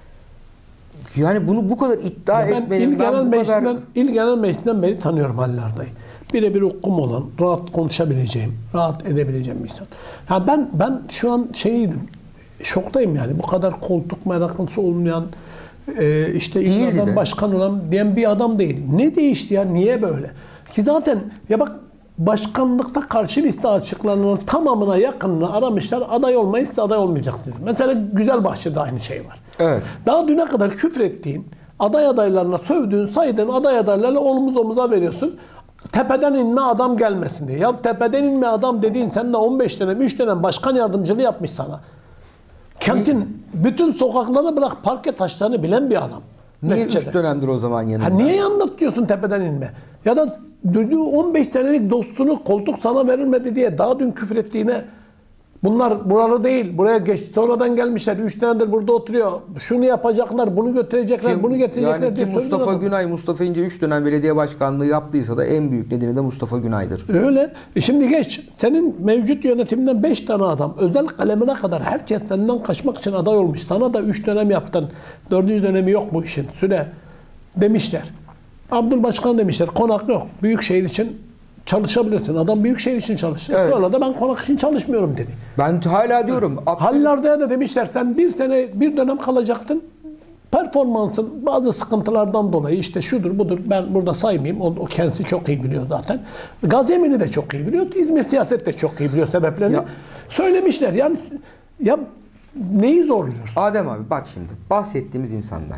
Yani bunu bu kadar iddia etmenin İl Genel Meclisi'nden beri tanıyorum Halil Arda'yı. Birebir hukum olan, rahat konuşabileceğim, rahat edebileceğim bir insan. Ya ben şu an şoktayım yani. Bu kadar koltuk meraklısı olmayan, işte İllerden başkan olan diyen bir adam değil. Ne değişti ya? Niye böyle? Ki zaten ya bak başkanlıkta karşı liste açıklarının tamamına yakınını aramışlar. Aday olmayız, aday olmayacaksınız. Mesela Güzelbahçe'de aynı şey var. Evet. Daha düne kadar küfrettiğin, aday adaylarına sövdüğün, saydığın aday adaylarla omuz omuza veriyorsun. Tepeden inme adam gelmesin diye. Ya tepeden inme adam dediğin seninle 15 dönem, 3 dönem başkan yardımcılığı yapmış sana. Kentin bütün sokaklarını bırak parke taşlarını bilen bir adam. Niye 3 dönemdir o zaman yanında? Niye anlatıyorsun tepeden inme? Ya da 15 senelik dostunu koltuk sana verilmedi diye daha dün küfür ettiğine bunlar buralı değil, buraya sonradan gelmişler, 3 senedir burada oturuyor, şunu yapacaklar, bunu götürecekler, bunu getirecekler yani diye Mustafa Günay, Mustafa İnce 3 dönem belediye başkanlığı yaptıysa da en büyük nedeni de Mustafa Günay'dır. Öyle. Şimdi geç. Senin mevcut yönetimden 5 tane adam, özel kalemine kadar herkes senden kaçmak için aday olmuş. Sana da 3 dönem yaptın, 4. dönemi yok bu işin, süre demişler. Abdülbaşkan demişler, konak yok, büyükşehir için çalışabilirsin. Adam büyükşehir için çalışır. Evet. Sonra da ben konak için çalışmıyorum dedi. Ben hala diyorum. Halil Arda'ya da demişler sen bir dönem kalacaktın. Performansın bazı sıkıntılardan dolayı işte şudur budur ben burada saymayayım. O kendisi çok iyi biliyor zaten. Gazi Emir'i de çok iyi biliyor. İzmir siyaset de çok iyi biliyor sebeplerini. Söylemişler. Yani ya neyi zorluyor? Adem abi bak şimdi bahsettiğimiz insanlar.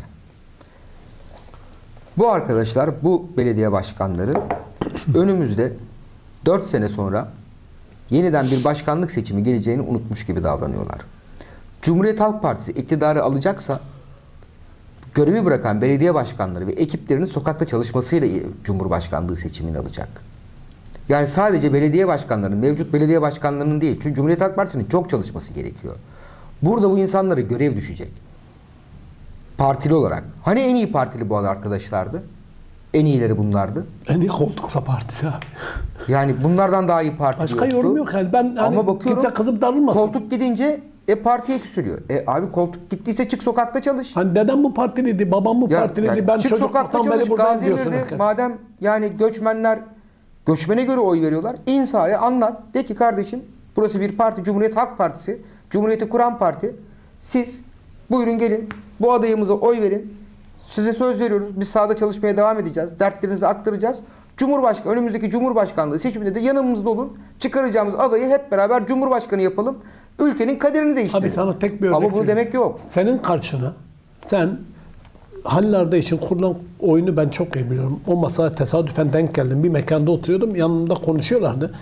Bu arkadaşlar, bu belediye başkanları önümüzde 4 sene sonra yeniden bir başkanlık seçimi geleceğini unutmuş gibi davranıyorlar. Cumhuriyet Halk Partisi iktidarı alacaksa görevi bırakan belediye başkanları ve ekiplerinin sokakta çalışmasıyla Cumhurbaşkanlığı seçimini alacak. Yani sadece belediye başkanlarının, mevcut belediye başkanlarının değil. Çünkü Cumhuriyet Halk Partisi'nin çok çalışması gerekiyor. Burada bu insanlara görev düşecek. Partili olarak. Hani en iyi partili bu arkadaşlardı? En iyileri bunlardı. En iyi koltukla partisi abi. Yani bunlardan daha iyi partili başka yoktu. yorum yok. Yani ben ama bakıyorum kimse kızıp darılmasın. Koltuk gidince partiye küsülüyor. Abi koltuk gittiyse çık sokakta çalış. Hani dedem bu partiliydi, babam bu partiliydi. Yani ben çık sokakta çalış. Gazi Emir'de madem yani göçmenler göçmene göre oy veriyorlar. İn sahaya anlat. De ki kardeşim burası bir parti, Cumhuriyet Halk Partisi. Cumhuriyeti kuran parti. Siz Buyurun gelin. Bu adayımıza oy verin. Size söz veriyoruz. Biz sahada çalışmaya devam edeceğiz. Dertlerinizi aktaracağız. Önümüzdeki Cumhurbaşkanlığı seçiminde de yanımızda olun. Çıkaracağımız adayı hep beraber Cumhurbaşkanı yapalım. Ülkenin kaderini değiştirelim. Abi sana tek bir örnek Ama bunu vereyim. demek yok. Senin karşına sen Halil'arda için kurulan oyunu ben çok iyi biliyorum. O masaya tesadüfen denk geldim. Bir mekanda oturuyordum. Yanımda konuşuyorlardı.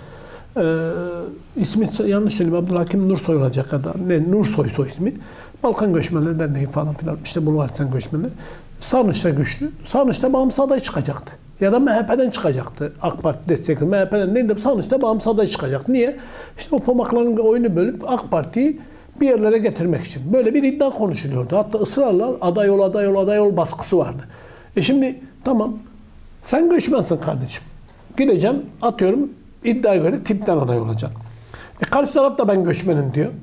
İsmi yanlış söyleyeyim. Abdülhakim Nursoy olacak kadar. Ne? Nursoy soy ismi. Balkan Göçmenleri Derneği falan filan. İşte Bulgaristan Göçmenleri. Sarnıç'ta güçlü. Sarnıç'ta bağımsız aday çıkacaktı. Ya da MHP'den çıkacaktı. AK Parti destekli. MHP'den neydi? Sarnıç'ta bağımsız aday çıkacaktı. Niye? İşte o pomakların oyunu bölüp AK Parti'yi bir yerlere getirmek için. Böyle bir iddia konuşuluyordu. Hatta ısrarla aday ol, aday ol, aday ol baskısı vardı. Şimdi tamam. Sen göçmensin kardeşim. Gideceğim, atıyorum iddiaya göre tipten aday olacak. Karşı taraf da ben göçmenim diyor.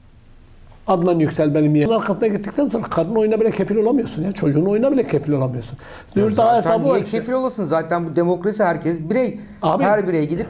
Adnan Yüksel benim yeğenim. Arkasına gittikten sonra kadın oyuna bile kefil olamıyorsun ya. Çocuğun oyuna bile kefil olamıyorsun. Ya zaten niye kefil olasın? Zaten bu demokrasi, herkes birey. Abi, her birey gidip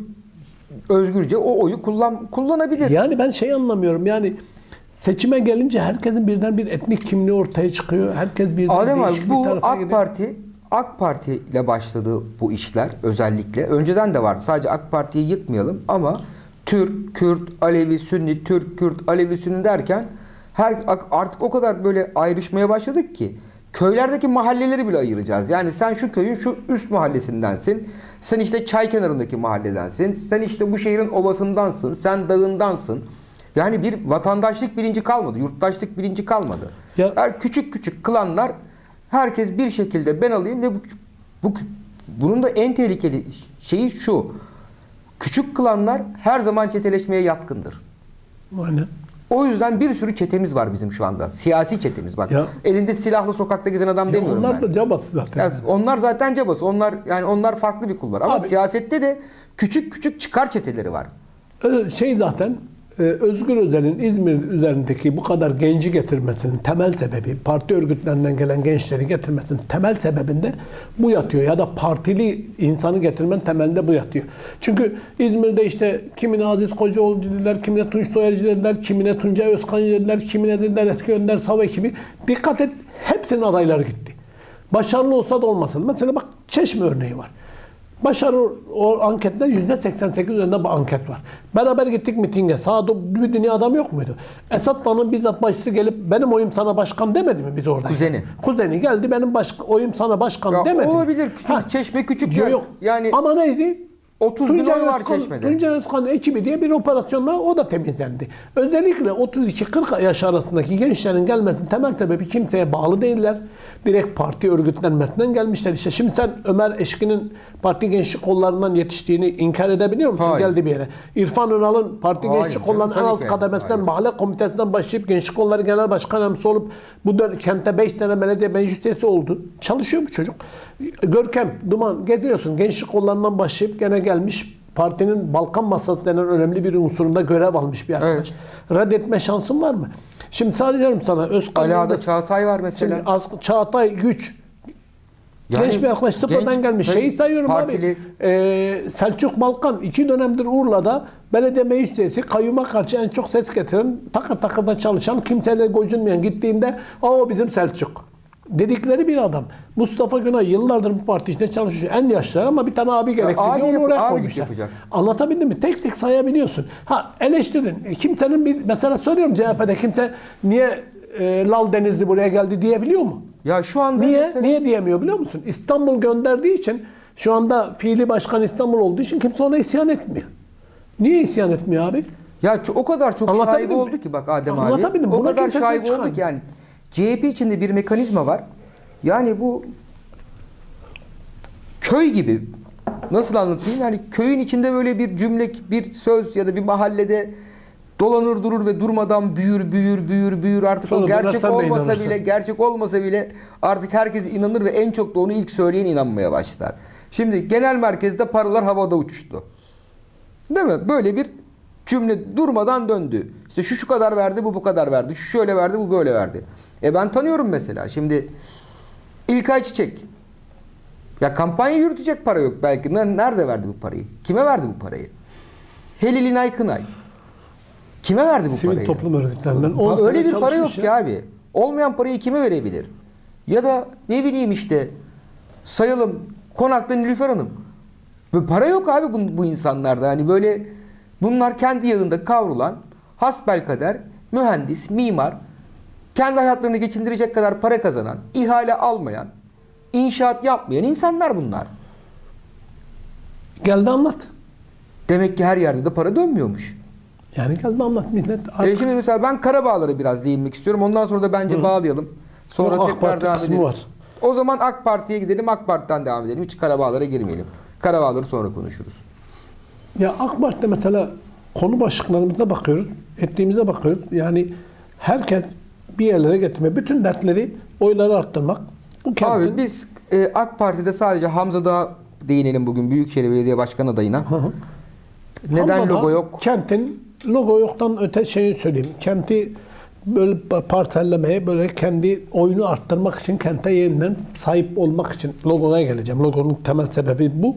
özgürce o oyu kullanabilir. Yani ben anlamıyorum. Yani seçime gelince herkesin birden bir etnik kimliği ortaya çıkıyor. Herkes birden Adem abi, değişik bir bu tarafa gidiyor. AK Parti ile başladı bu işler özellikle. Önceden de vardı. Sadece AK Parti'yi yıkmayalım ama Türk, Kürt, Alevi, Sünni, Türk, Kürt, Alevi, Sünni derken artık o kadar böyle ayrışmaya başladık ki köylerdeki mahalleleri bile ayıracağız. Yani sen şu köyün şu üst mahallesindensin. Sen işte çay kenarındaki mahalledensin. Sen işte bu şehrin ovasındansın. Sen dağındansın. Yani bir vatandaşlık bilinci kalmadı. Yurttaşlık bilinci kalmadı. Her küçük küçük klanlar, herkes bir şekilde ben alayım ve bunun da en tehlikeli şeyi şu. Küçük klanlar her zaman çeteleşmeye yatkındır. Aynen. O yüzden bir sürü çetemiz var bizim şu anda. Siyasi çetemiz bak. Ya, elinde silahlı sokakta gezen adam demiyorum onlar ben. da cabası zaten. Yani onlar zaten cabası. Onlar farklı bir kullar. Ama Abi, siyasette de küçük küçük çıkar çeteleri var. Zaten Özgür Özel'in İzmir üzerindeki bu kadar genci getirmesinin temel sebebi, parti örgütlerinden gelen gençleri getirmesinin temel sebebinde bu yatıyor. Ya da partili insanı getirmenin temelinde bu yatıyor. Çünkü İzmir'de işte kimine Aziz Kocaoğlu dediler, kimine Tunç Soyerci dediler, kimine Tuncay Özkan dediler, kimine dediler eski Önder Sava ekibi. Dikkat et, hepsinin adayları gitti. Başarılı olsa da olmasın. Mesela bak Çeşme örneği var. Başarı o ankette %88 üzerinde bir anket var. Beraber gittik mitinge. Sağda bir dünya adam yok muydu? Esat Dan'ın bizzat başçısı gelip benim oyum sana başkan demedi mi biz orada? Kuzeni geldi benim oyum sana başkan ya demedi olabilir. mi? Küçük Çeşme küçük yer. Yok. Yani ama neydi? 30 bin oy var Çeşme'de. Tuncay Özkan ekibi diye bir operasyonla o da temizlendi. Özellikle 32-40 yaş arasındaki gençlerin gelmesinin temel sebebi kimseye bağlı değiller. Direkt parti örgütlenmesinden gelmişler. İşte şimdi sen Ömer Eşkin'in parti gençlik kollarından yetiştiğini inkar edebiliyor musun? Hayır. Geldi bir yere. İrfan Önal'ın parti Hayır, gençlik kollarının en alt kademesinden, mahalle komitesinden başlayıp gençlik kolları genel başkan yardımcısı olup bu kente 5 tane belediye meclis üyesi oldu. Çalışıyor bu çocuk. Görkem, Duman geziyorsun. Gençlik kollarından başlayıp gene gelmiş partinin Balkan masası denen önemli bir unsurunda görev almış bir arkadaş. Evet. Reddetme şansın var mı? Şimdi sadece diyorum sana Özkan Ala'da Çağatay var mesela. Çağatay güç. Yani, genç bir arkadaş sıfırdan gelmiş. Şeyi sayıyorum partili. Abi. Selçuk Balkan 2 dönemdir Urla'da belediye meclis üyesi, kayyuma karşı en çok ses getiren, takır takır da çalışan, kimseyle gocunmayan, gittiğinde o bizim Selçuk dedikleri bir adam. Mustafa Günay yıllardır bu parti içinde çalışıyor. En yaşlılar ama bir tane abi gerekti diye onu oraya koymuşlar. Anlatabildim mi? Tek tek sayabiliyorsun. Eleştirin. Kimsenin bir mesela soruyorum CHP'de kimse niye Lal Denizli buraya geldi diyebiliyor mu? Ya şu anda niye diyemiyor biliyor musun? İstanbul gönderdiği için şu anda fiili başkan İstanbul olduğu için kimse ona isyan etmiyor. Niye isyan etmiyor abi? Ya o kadar çok şaibe oldu ki bak Adem abi. O kadar şaibe oldu ki yani. CHP içinde bir mekanizma var. Yani bu köy gibi. Nasıl anlatayım? Yani köyün içinde böyle bir cümle, bir söz ya da bir mahallede dolanır durur ve durmadan büyür. Artık sonra o gerçek olmasa bile artık herkes inanır ve en çok da onu ilk söyleyen inanmaya başlar. Şimdi genel merkezde paralar havada uçuştu. Değil mi? Böyle bir cümle durmadan döndü. İşte şu kadar verdi, bu kadar verdi. Şu şöyle verdi, bu böyle verdi. Ben tanıyorum mesela. Şimdi İlkay Çiçek. Ya kampanya yürütecek para yok belki. Nerede verdi bu parayı? Kime verdi bu parayı? Helil İnay Kınay. Kime verdi bu parayı? Sivil toplum örgütlerinden. Öyle bir para yok ki abi. Olmayan parayı kime verebilir? Ya da ne bileyim işte sayalım Konak'ta Nilüfer Hanım. Böyle para yok abi bu insanlarda. Hani böyle bunlar kendi yağında kavrulan hasbelkader mühendis, mimar, kendi hayatlarını geçindirecek kadar para kazanan, ihale almayan, inşaat yapmayan insanlar bunlar. Gel de anlat. Demek ki her yerde de para dönmüyormuş. Yani gel de anlat millet. Şimdi mesela ben Karabağlar'a biraz değinmek istiyorum. Ondan sonra da bence bağlayalım. Sonra Yok, tekrar devam ederiz. var. O zaman AK Parti'ye gidelim. AK Parti'den devam edelim. Hiç Karabağlar'a girmeyelim. Karabağlar'ı sonra konuşuruz. Ya AK Parti'de mesela konu başlıklarımıza bakıyoruz. Ettiğimize bakıyoruz. Yani herkes bir yerlere getirme. Bütün dertleri oyları arttırmak. Bu kentin... Abi biz AK Parti'de sadece Hamza Dağ'a değinelim bugün. Büyükşehir Belediye Başkan adayına. Neden Hamza logo Dağ, yok? Kentin logo yoktan öte şeyi söyleyeyim. Kenti böyle parsellemeye, böyle kendi oyunu arttırmak için, kente yeniden sahip olmak için logoya geleceğim. Logonun temel sebebi bu.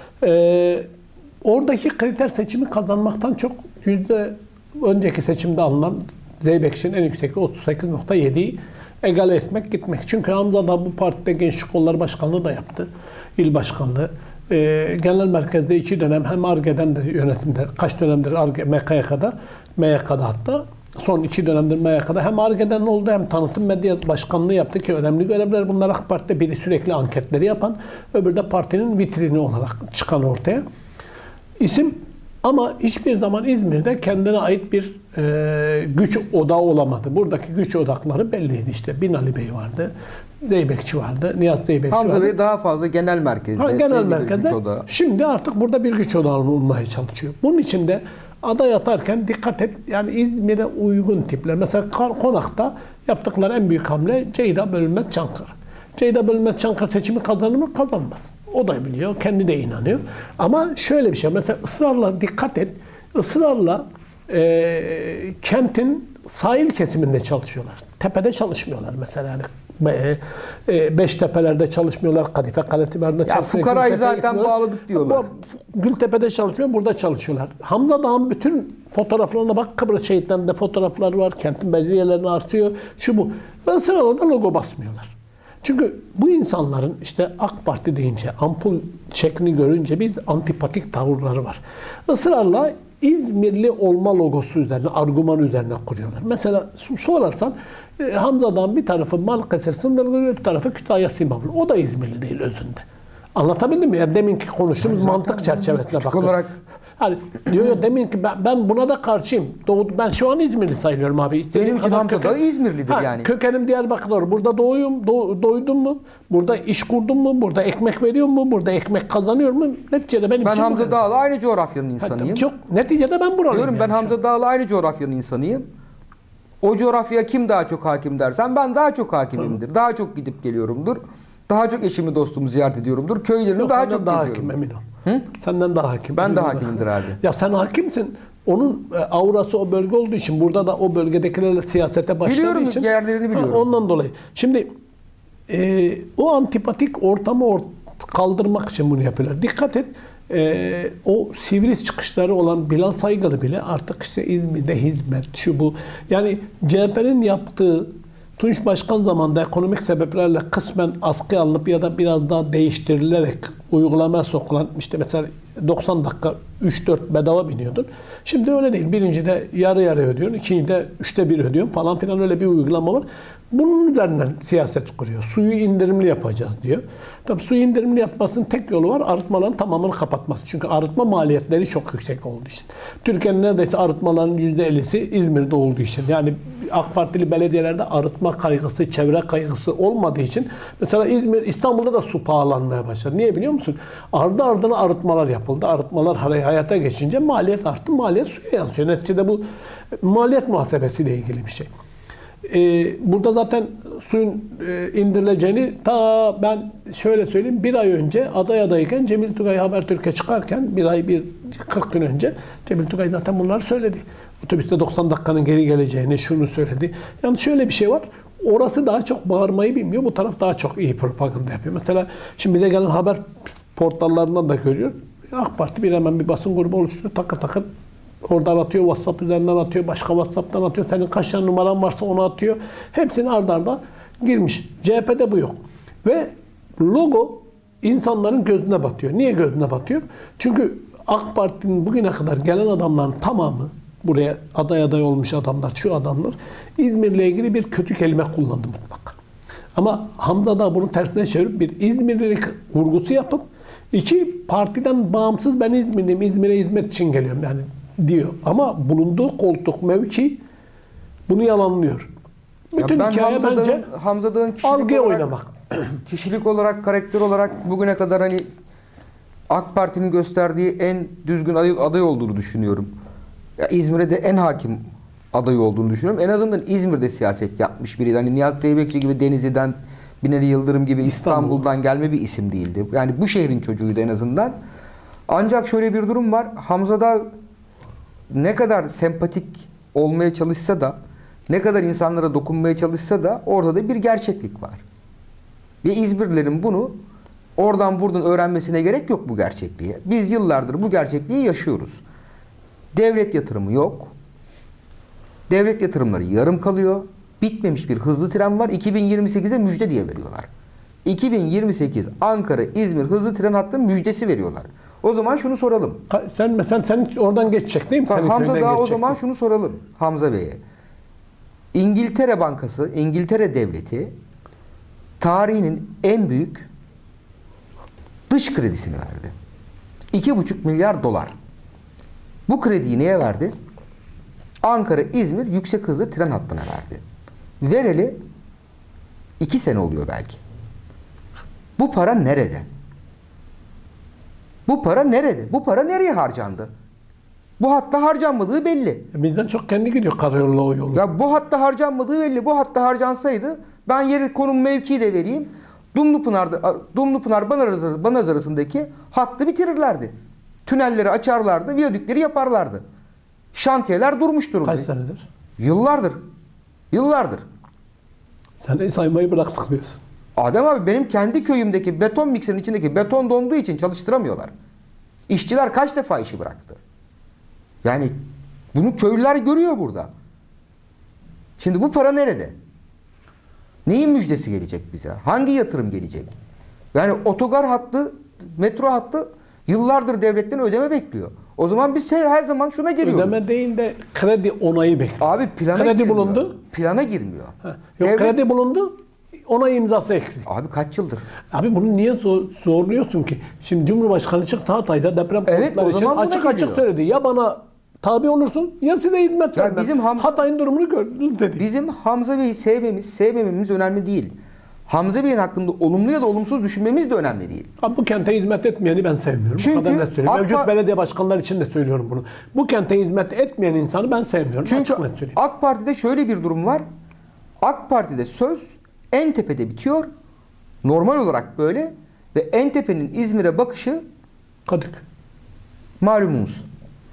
Oradaki kriter seçimi kazanmaktan çok önceki seçimde alınan Zeybekçi'nin en yüksek 38.7'yi egale etmek, gitmek. Çünkü Hamza da bu partide Gençlik Kolları Başkanlığı da yaptı. İl Başkanlığı. Genel merkezde 2 dönem hem Ar-Ge'den de yönetimde, kaç dönemdir MYK'da hatta son 2 dönemdir MYK'da hem Ar-Ge'den oldu hem tanıtım medya başkanlığı yaptı ki önemli görevler bunlar. AK Parti'de biri sürekli anketleri yapan, öbürü de partinin vitrini olarak çıkan ortaya isim. Ama hiçbir zaman İzmir'de kendine ait bir güç odağı olamadı. Buradaki güç odakları belliydi işte. Binali Bey vardı, Zeybekçi vardı, Nihat Zeybekçi vardı. Hamza Bey daha fazla genel merkezde. Genel merkezde. Şimdi artık burada bir güç odağı olmaya çalışıyor. Bunun için de aday atarken dikkat et. Yani İzmir'e uygun tipler. Mesela Konak'ta yaptıkları en büyük hamle Ceyda Bölünmez Çankır. Ceyda Bölünmez Çankır seçimi kazanır mı? Kazanmaz. O da biliyor, kendi de inanıyor. Ama şöyle bir şey, mesela ısrarla dikkat et, ısrarla kentin sahil kesiminde çalışıyorlar. Tepede çalışmıyorlar mesela. Yani Beştepe'lerde çalışmıyorlar, Kadife Kalesi'nde çalışmıyorlar. Ya fukarayı zaten bağladık diyorlar. Gültepe'de çalışmıyor, burada çalışıyorlar. Hamza Dağ'ın bütün fotoğraflarına bak, Kıbrıs şehitlerinde fotoğraflar var, kentin belediyelerini artıyor, şu bu. Ve ısrarla da logo basmıyorlar. Çünkü bu insanların işte AK Parti deyince, ampul şeklini görünce bir antipatik tavırları var. Israrla İzmirli olma logosu üzerine, argüman üzerine kuruyorlar. Mesela sorarsan Hamza'dan bir tarafı Balıkesir sınırlı, bir tarafı Kütahya Simavlı. O da İzmirli değil özünde. Anlatabildim mi? Yani deminki konuştuğumuz mantık çerçevesine bakın. Hani diyor deminki ben buna da karşıyım. Ben şu an İzmirli sayılıyorum abi. Benim için Hamza da İzmirlidir yani. Kökenim Diyarbakır. Burada doydum mu? Burada iş kurdum mu? Burada ekmek veriyor mu? Burada ekmek kazanıyor mu? Neticede benim ben için Hamza Dağ'la aynı coğrafyanın insanıyım. Neticede ben buralıyım. Diyorum ben Hamza Dağ'la aynı coğrafyanın insanıyım. O coğrafyaya kim daha çok hakim dersen ben daha çok hakimimdir. Daha çok gidip geliyorumdur. Daha çok eşimi dostumu ziyaret ediyorumdur. Köylerini daha çok geziyorum. Hakim emin ol. Senden daha hakim. Ben de hakimimdir abi. Ya sen hakimsin. Onun aurası o bölge olduğu için burada da o bölgedekilerle siyasete başladığı biliyorum, için. yerlerini biliyorum. Ondan dolayı. Şimdi o antipatik ortamı kaldırmak için bunu yapıyorlar. Dikkat et. O sivri çıkışları olan Bilal Saygılı bile artık işte İzmir'de hizmet, şu bu. Yani CHP'nin yaptığı Tunç Başkan zamanında ekonomik sebeplerle kısmen askıya alınıp ya da biraz daha değiştirilerek uygulamaya sokulan işte mesela 90 dakika 3-4 bedava biniyordun. Şimdi öyle değil. Birincide yarı yarı ödüyorsun. İkincide 1/3 ödüyorsun falan filan öyle bir uygulama var. Bunun üzerinden siyaset kuruyor. Suyu indirimli yapacağız diyor. Tabii suyu indirimli yapmasının tek yolu var. Arıtmaların tamamını kapatması. Çünkü arıtma maliyetleri çok yüksek olduğu için. Türkiye'nin neredeyse arıtmaların %50'si İzmir'de olduğu için. Yani AK Partili belediyelerde arıtma kaygısı, çevre kaygısı olmadığı için mesela İstanbul'da da su pahalanmaya başladı. Niye biliyor musun? Ardı ardına arıtmalar yapıldı. Arıtmalar hayata geçince maliyet arttı. Maliyet suya yansıyor. Neticede bu maliyet muhasebesiyle ilgili bir şey. Burada zaten suyun indirileceğini ben şöyle söyleyeyim 1 ay önce adayken Cemil Tugay Habertürk'e çıkarken 40 gün önce Cemil Tugay zaten bunları söyledi. Otobüste 90 dakikanın geri geleceğini şunu söyledi. Yani şöyle bir şey var. Orası daha çok bağırmayı bilmiyor. Bu taraf daha çok iyi propaganda yapıyor. Mesela şimdi bize gelen haber portallarından da görüyor. AK Parti hemen bir basın grubu oluşturuyor. Takır takır Oradan atıyor, WhatsApp üzerinden atıyor, başka WhatsApp'tan atıyor. Senin kaç tane numaran varsa onu atıyor. Hepsini arda arda girmiş. CHP'de bu yok. Ve logo insanların gözüne batıyor. Niye gözüne batıyor? Çünkü AK Parti'nin bugüne kadar gelen adamların tamamı, buraya aday olmuş adamlar, şu adamlar, İzmir'le ilgili bir kötü kelime kullandı mutlaka. Ama Hamza da bunun tersine çevirip bir İzmirlilik vurgusu yapıp, iki partiden bağımsız ben İzmirliyim, İzmir'e hizmet için geliyorum yani diyor. Ama bulunduğu koltuk, mevki bunu yalanlıyor. Bütün hikaye bence Hamza Dağ'ın algıya oynamak. Kişilik olarak, karakter olarak bugüne kadar hani AK Parti'nin gösterdiği en düzgün aday olduğunu düşünüyorum. Ya İzmir'e de en hakim aday olduğunu düşünüyorum. En azından İzmir'de siyaset yapmış biri. Hani Nihat Zeybekçi gibi Denizli'den, Binali Yıldırım gibi İstanbul'dan gelme bir isim değildi. Yani bu şehrin çocuğuydu en azından. Ancak şöyle bir durum var. Hamza Dağ ne kadar sempatik olmaya çalışsa da, ne kadar insanlara dokunmaya çalışsa da orada da bir gerçeklik var. Ve İzmirlilerin bunu oradan buradan öğrenmesine gerek yok bu gerçekliği. Biz yıllardır bu gerçekliği yaşıyoruz. Devlet yatırımı yok. Devlet yatırımları yarım kalıyor. Bitmemiş bir hızlı tren var. 2028'e müjde diye veriyorlar. 2028 Ankara-İzmir hızlı tren hattının müjdesi veriyorlar. O zaman şunu soralım. Sen oradan geçecek değil mi? Hamza Dağ o zaman şunu soralım Hamza Bey'e. İngiltere Bankası, İngiltere Devleti tarihinin en büyük dış kredisini verdi. 2,5 milyar dolar. Bu krediyi neye verdi? Ankara-İzmir yüksek hızlı tren hattına verdi. Vereli 2 sene oluyor belki. Bu para nerede? Bu para nerede? Bu para nereye harcandı? Bu hatta harcanmadığı belli. Bizden çok kendi gidiyor karayoluna o yolu. Ya bu hatta harcanmadığı belli. Bu hatta harcansaydı ben yeri konum mevkiyi de vereyim. Dumlupınar Banaz arasındaki hattı bitirirlerdi. Tünelleri açarlardı, viyadükleri yaparlardı. Şantiyeler durmuş durumda. Kaç senedir? Yıllardır. Yıllardır. Sen saymayı bıraktık diyorsun. Adem abi benim kendi köyümdeki beton mikserin içindeki beton donduğu için çalıştıramıyorlar. İşçiler kaç defa işi bıraktı. Yani bunu köylüler görüyor burada. Şimdi bu para nerede? Neyin müjdesi gelecek bize? Hangi yatırım gelecek? Yani otogar hattı, metro hattı yıllardır devletten ödeme bekliyor. O zaman biz her zaman şuna geliyoruz. Ödeme değil de kredi onayı bekliyor. Abi plana kredi girmiyor. Bulundu. Plana girmiyor. Yok kredi bulundu. Onay imzası eksik. Abi kaç yıldır? Abi bunu niye zorluyorsun ki? Şimdi Cumhurbaşkanı çıktı Hatay'da deprem konutları için açık söyledi. Ya bana tabi olursun ya size hizmet vermem. Bizim Hatay'ın durumunu gördünüz dedi. Bizim Hamza Bey'i sevmememiz önemli değil. Hamza Bey'in hakkında olumlu ya da olumsuz düşünmemiz de önemli değil. Abi bu kente hizmet etmeyeni ben sevmiyorum. Çünkü bu kadar net söyleyeyim. Mevcut belediye başkanları için de söylüyorum bunu. Bu kente hizmet etmeyen insanı ben sevmiyorum. Çünkü AK Parti'de şöyle bir durum var. AK Parti'de söz en tepede bitiyor. Normal olarak böyle. Ve en tepenin İzmir'e bakışı Kadık. Malumumuz.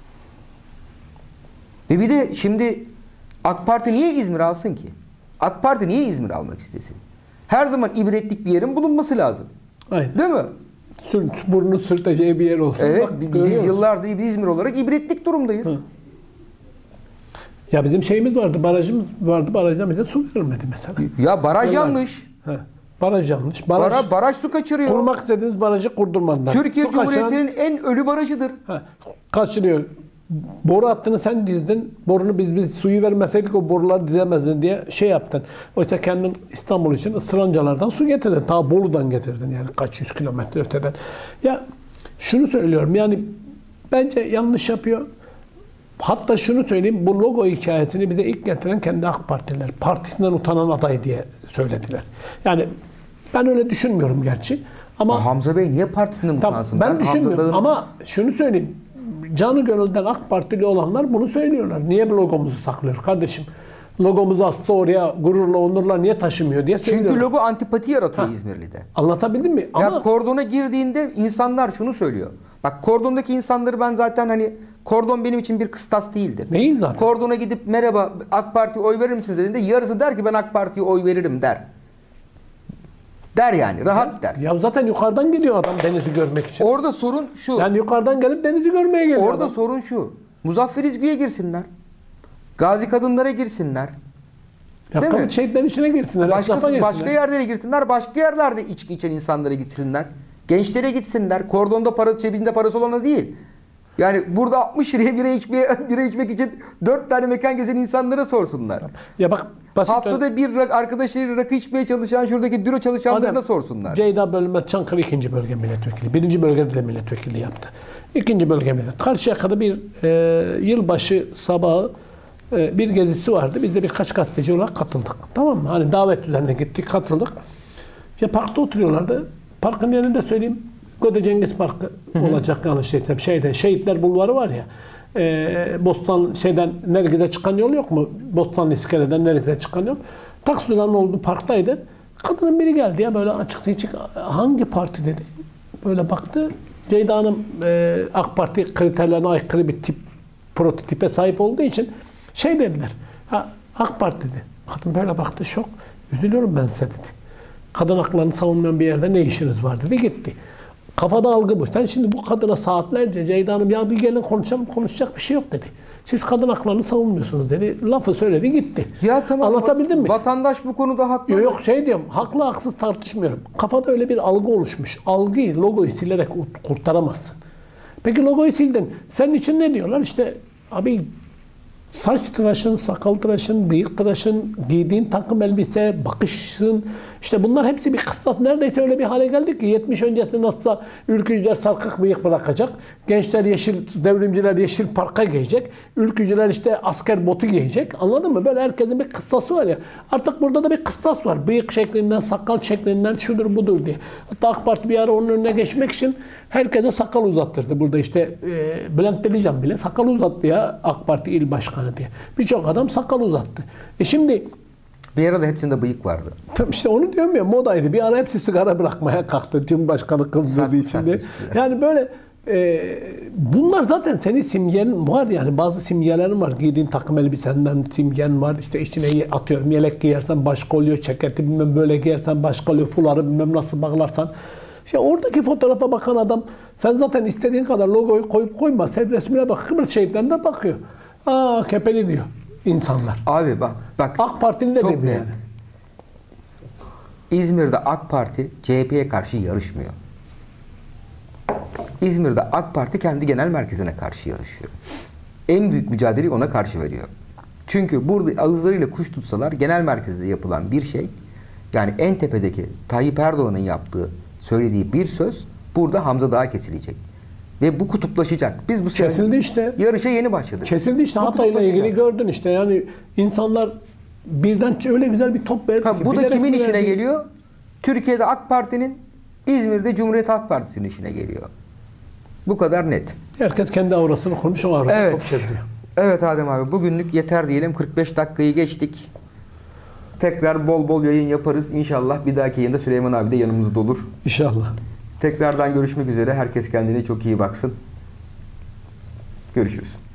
Ve bir de şimdi AK Parti niye İzmir alsın ki? AK Parti niye İzmir almak istesin? Her zaman ibretlik bir yerin bulunması lazım. Aynen. Değil mi? Burnu sürteceği bir yer olsun. Evet. Bak, biz yıllardır İzmir olarak ibretlik durumdayız. Hı. Ya bizim şeyimiz vardı, barajımız vardı. Barajdan bize su verilmedi mesela. Ya baraj yanlış. Baraj yanlış. Baraj su kaçırıyor. Kurmak istediğiniz barajı kurdurmadılar. Türkiye Cumhuriyeti'nin en ölü barajıdır. Kaçırıyor. Boru hattını sen dizdin. Borunu biz suyu vermeseydik o boruları dizemezdin diye şey yaptın. Oysa kendin İstanbul için ısırancalardan su getirdin. Ta Bolu'dan getirdin yani kaç yüz kilometre öteden. Ya şunu söylüyorum yani bence yanlış yapıyor. Hatta şunu söyleyeyim, bu logo hikayesini bize ilk getiren kendi AK Partiler. Partisinden utanan aday diye söylediler. Yani ben öyle düşünmüyorum gerçi. Ama Hamza Bey niye partisinden utansın? Ben düşünmüyorum ama şunu söyleyeyim. Canı gönülden AK Partili olanlar bunu söylüyorlar. Niye logomuzu saklıyor kardeşim? Logomuzu asla oraya gururla, onurla niye taşımıyor diye söylüyorlar. Çünkü logo antipati yaratıyor İzmirli'de. Anlatabildim mi? Ama ya kordona girdiğinde insanlar şunu söylüyor. Bak kordondaki insanları ben zaten hani kordon benim için bir kıstas değildir. Değil zaten. Kordona gidip merhaba AK Parti'ye oy verir misiniz dediğinde yarısı der ki ben AK Parti'ye oy veririm der. Der yani rahat der. Ya zaten yukarıdan geliyor adam denizi görmek için. Orada sorun şu. Yani yukarıdan gelip denizi görmeye geliyor Orada adam. sorun şu. Muzaffer İzgü'ye girsinler. Gazi kadınlara girsinler. Değil mi? Şehitlerin içine girsinler. Başka yerlere girsinler. Başka yerlerde içki içen insanlara gitsinler. Gençlere gitsinler. Kordonda para, cebinde parası olana değil. Yani burada 60 liraya bira içmek için 4 tane mekan gezen insanlara sorsunlar. Ya bak, haftada bir arkadaşları rakı içmeye çalışan şuradaki büro çalışanlarına sorsunlar. Ceyda Bölme Çankırı 2. bölge milletvekili. 1. bölgede de milletvekili yaptı. 2. bölgemizde. Karşıyaka'da bir yılbaşı sabahı bir gezisi vardı. Biz de birkaç gazeteci olarak katıldık. Tamam mı? Hani davet üzerine gittik, katıldık. Ya parkta oturuyorlardı. Parkın yerinde söyleyeyim. Gode Cengiz Parkı olacak yanlış değilsem. Şehitler Bulvarı var ya. Bostan Nergiz'e çıkan yol yok mu? Bostan İskele'den Nergiz'e çıkan yol. Taksi durağının olduğu parktaydı. Kadının biri geldi ya böyle açık hangi parti dedi. Böyle baktı. Ceyda Hanım AK Parti kriterlerine aykırı bir prototipe sahip olduğu için dediler. AK Parti dedi. Kadın böyle baktı, şok. Üzülüyorum ben size dedi. Kadın haklarını savunmayan bir yerde ne işiniz var dedi, gitti. Kafada algı bu. Sen şimdi bu kadına saatlerce Ceyda Hanım ya bir gelin konuşalım, konuşacak bir şey yok dedi. Siz kadın haklarını savunmuyorsunuz dedi. Lafı söyledi, gitti. Ya tamam. Anlatabildim mi? Vatandaş bu konuda haklı. Yok diyorum. Haklı haksız tartışmıyorum. Kafada öyle bir algı oluşmuş. Algıyı, logoyu silerek kurtaramazsın. Peki logoyu sildin. Senin için ne diyorlar? İşte abi saç tıraşın, sakal tıraşın, bıyık tıraşın, giydiğin takım elbise, bakışın, işte bunlar hepsi bir kıstas. Neredeyse öyle bir hale geldik ki 70 öncesi nasılsa ülkücüler sarkık bıyık bırakacak, gençler devrimciler yeşil parka giyecek, ülkücüler işte asker botu giyecek. Anladın mı? Böyle herkesin bir kıstası var ya. Artık burada da bir kıstas var. Bıyık şeklinden, sakal şeklinden, şudur budur diye. Hatta AK Parti bir ara onun önüne geçmek için herkese sakal uzattırdı. Burada işte Bülent Delican bile sakal uzattı ya AK Parti il başkanı diye. Birçok adam sakal uzattı. Şimdi bir arada hepsinde bıyık vardı. İşte onu diyorum ya, modaydı. Bir ara hepsi sigara bırakmaya kalktı. Cumhurbaşkanı kızdırdığı için de. Yani böyle bunlar zaten senin simgen var yani. Bazı simgelerin var. Giydiğin takım elbisenden simgen var. İşte içine atıyorum yelek giyersen başka oluyor. Ceketi bilmem böyle giyersen başka oluyor. Fuları bilmem nasıl bağlarsan. İşte oradaki fotoğrafa bakan adam sen zaten istediğin kadar logoyu koyup koyma. Sen resmine bak. Kıbrıs şehitlerine de bakıyor. Kepeli diyor insanlar. Abi bak. AK Parti'nin de demiyor yani. İzmir'de AK Parti CHP'ye karşı yarışmıyor. İzmir'de AK Parti kendi genel merkezine karşı yarışıyor. En büyük mücadeleyi ona karşı veriyor. Çünkü burada ağızlarıyla kuş tutsalar genel merkezde yapılan bir şey, yani en tepedeki Tayyip Erdoğan'ın söylediği bir söz burada Hamza Dağ'a kesilecek. Ve bu kutuplaşacak. Biz bu kesildi işte. Yarışa yeni başladık. Kesildi işte. Hatay'la ilgili gördün işte. Yani insanlar birden öyle güzel bir top verdi. Bu da kimin işine geliyor? Türkiye'de AK Parti'nin, İzmir'de Cumhuriyet Halk Partisi'nin işine geliyor. Bu kadar net. Herkes kendi aurasını kurmuş, o aurasını top çeviriyor. Evet Adem abi, bugünlük yeter diyelim. 45 dakikayı geçtik. Tekrar bol bol yayın yaparız. İnşallah bir dahaki yayında Süleyman abi de yanımızda olur. İnşallah. Tekrardan görüşmek üzere. Herkes kendine çok iyi baksın. Görüşürüz.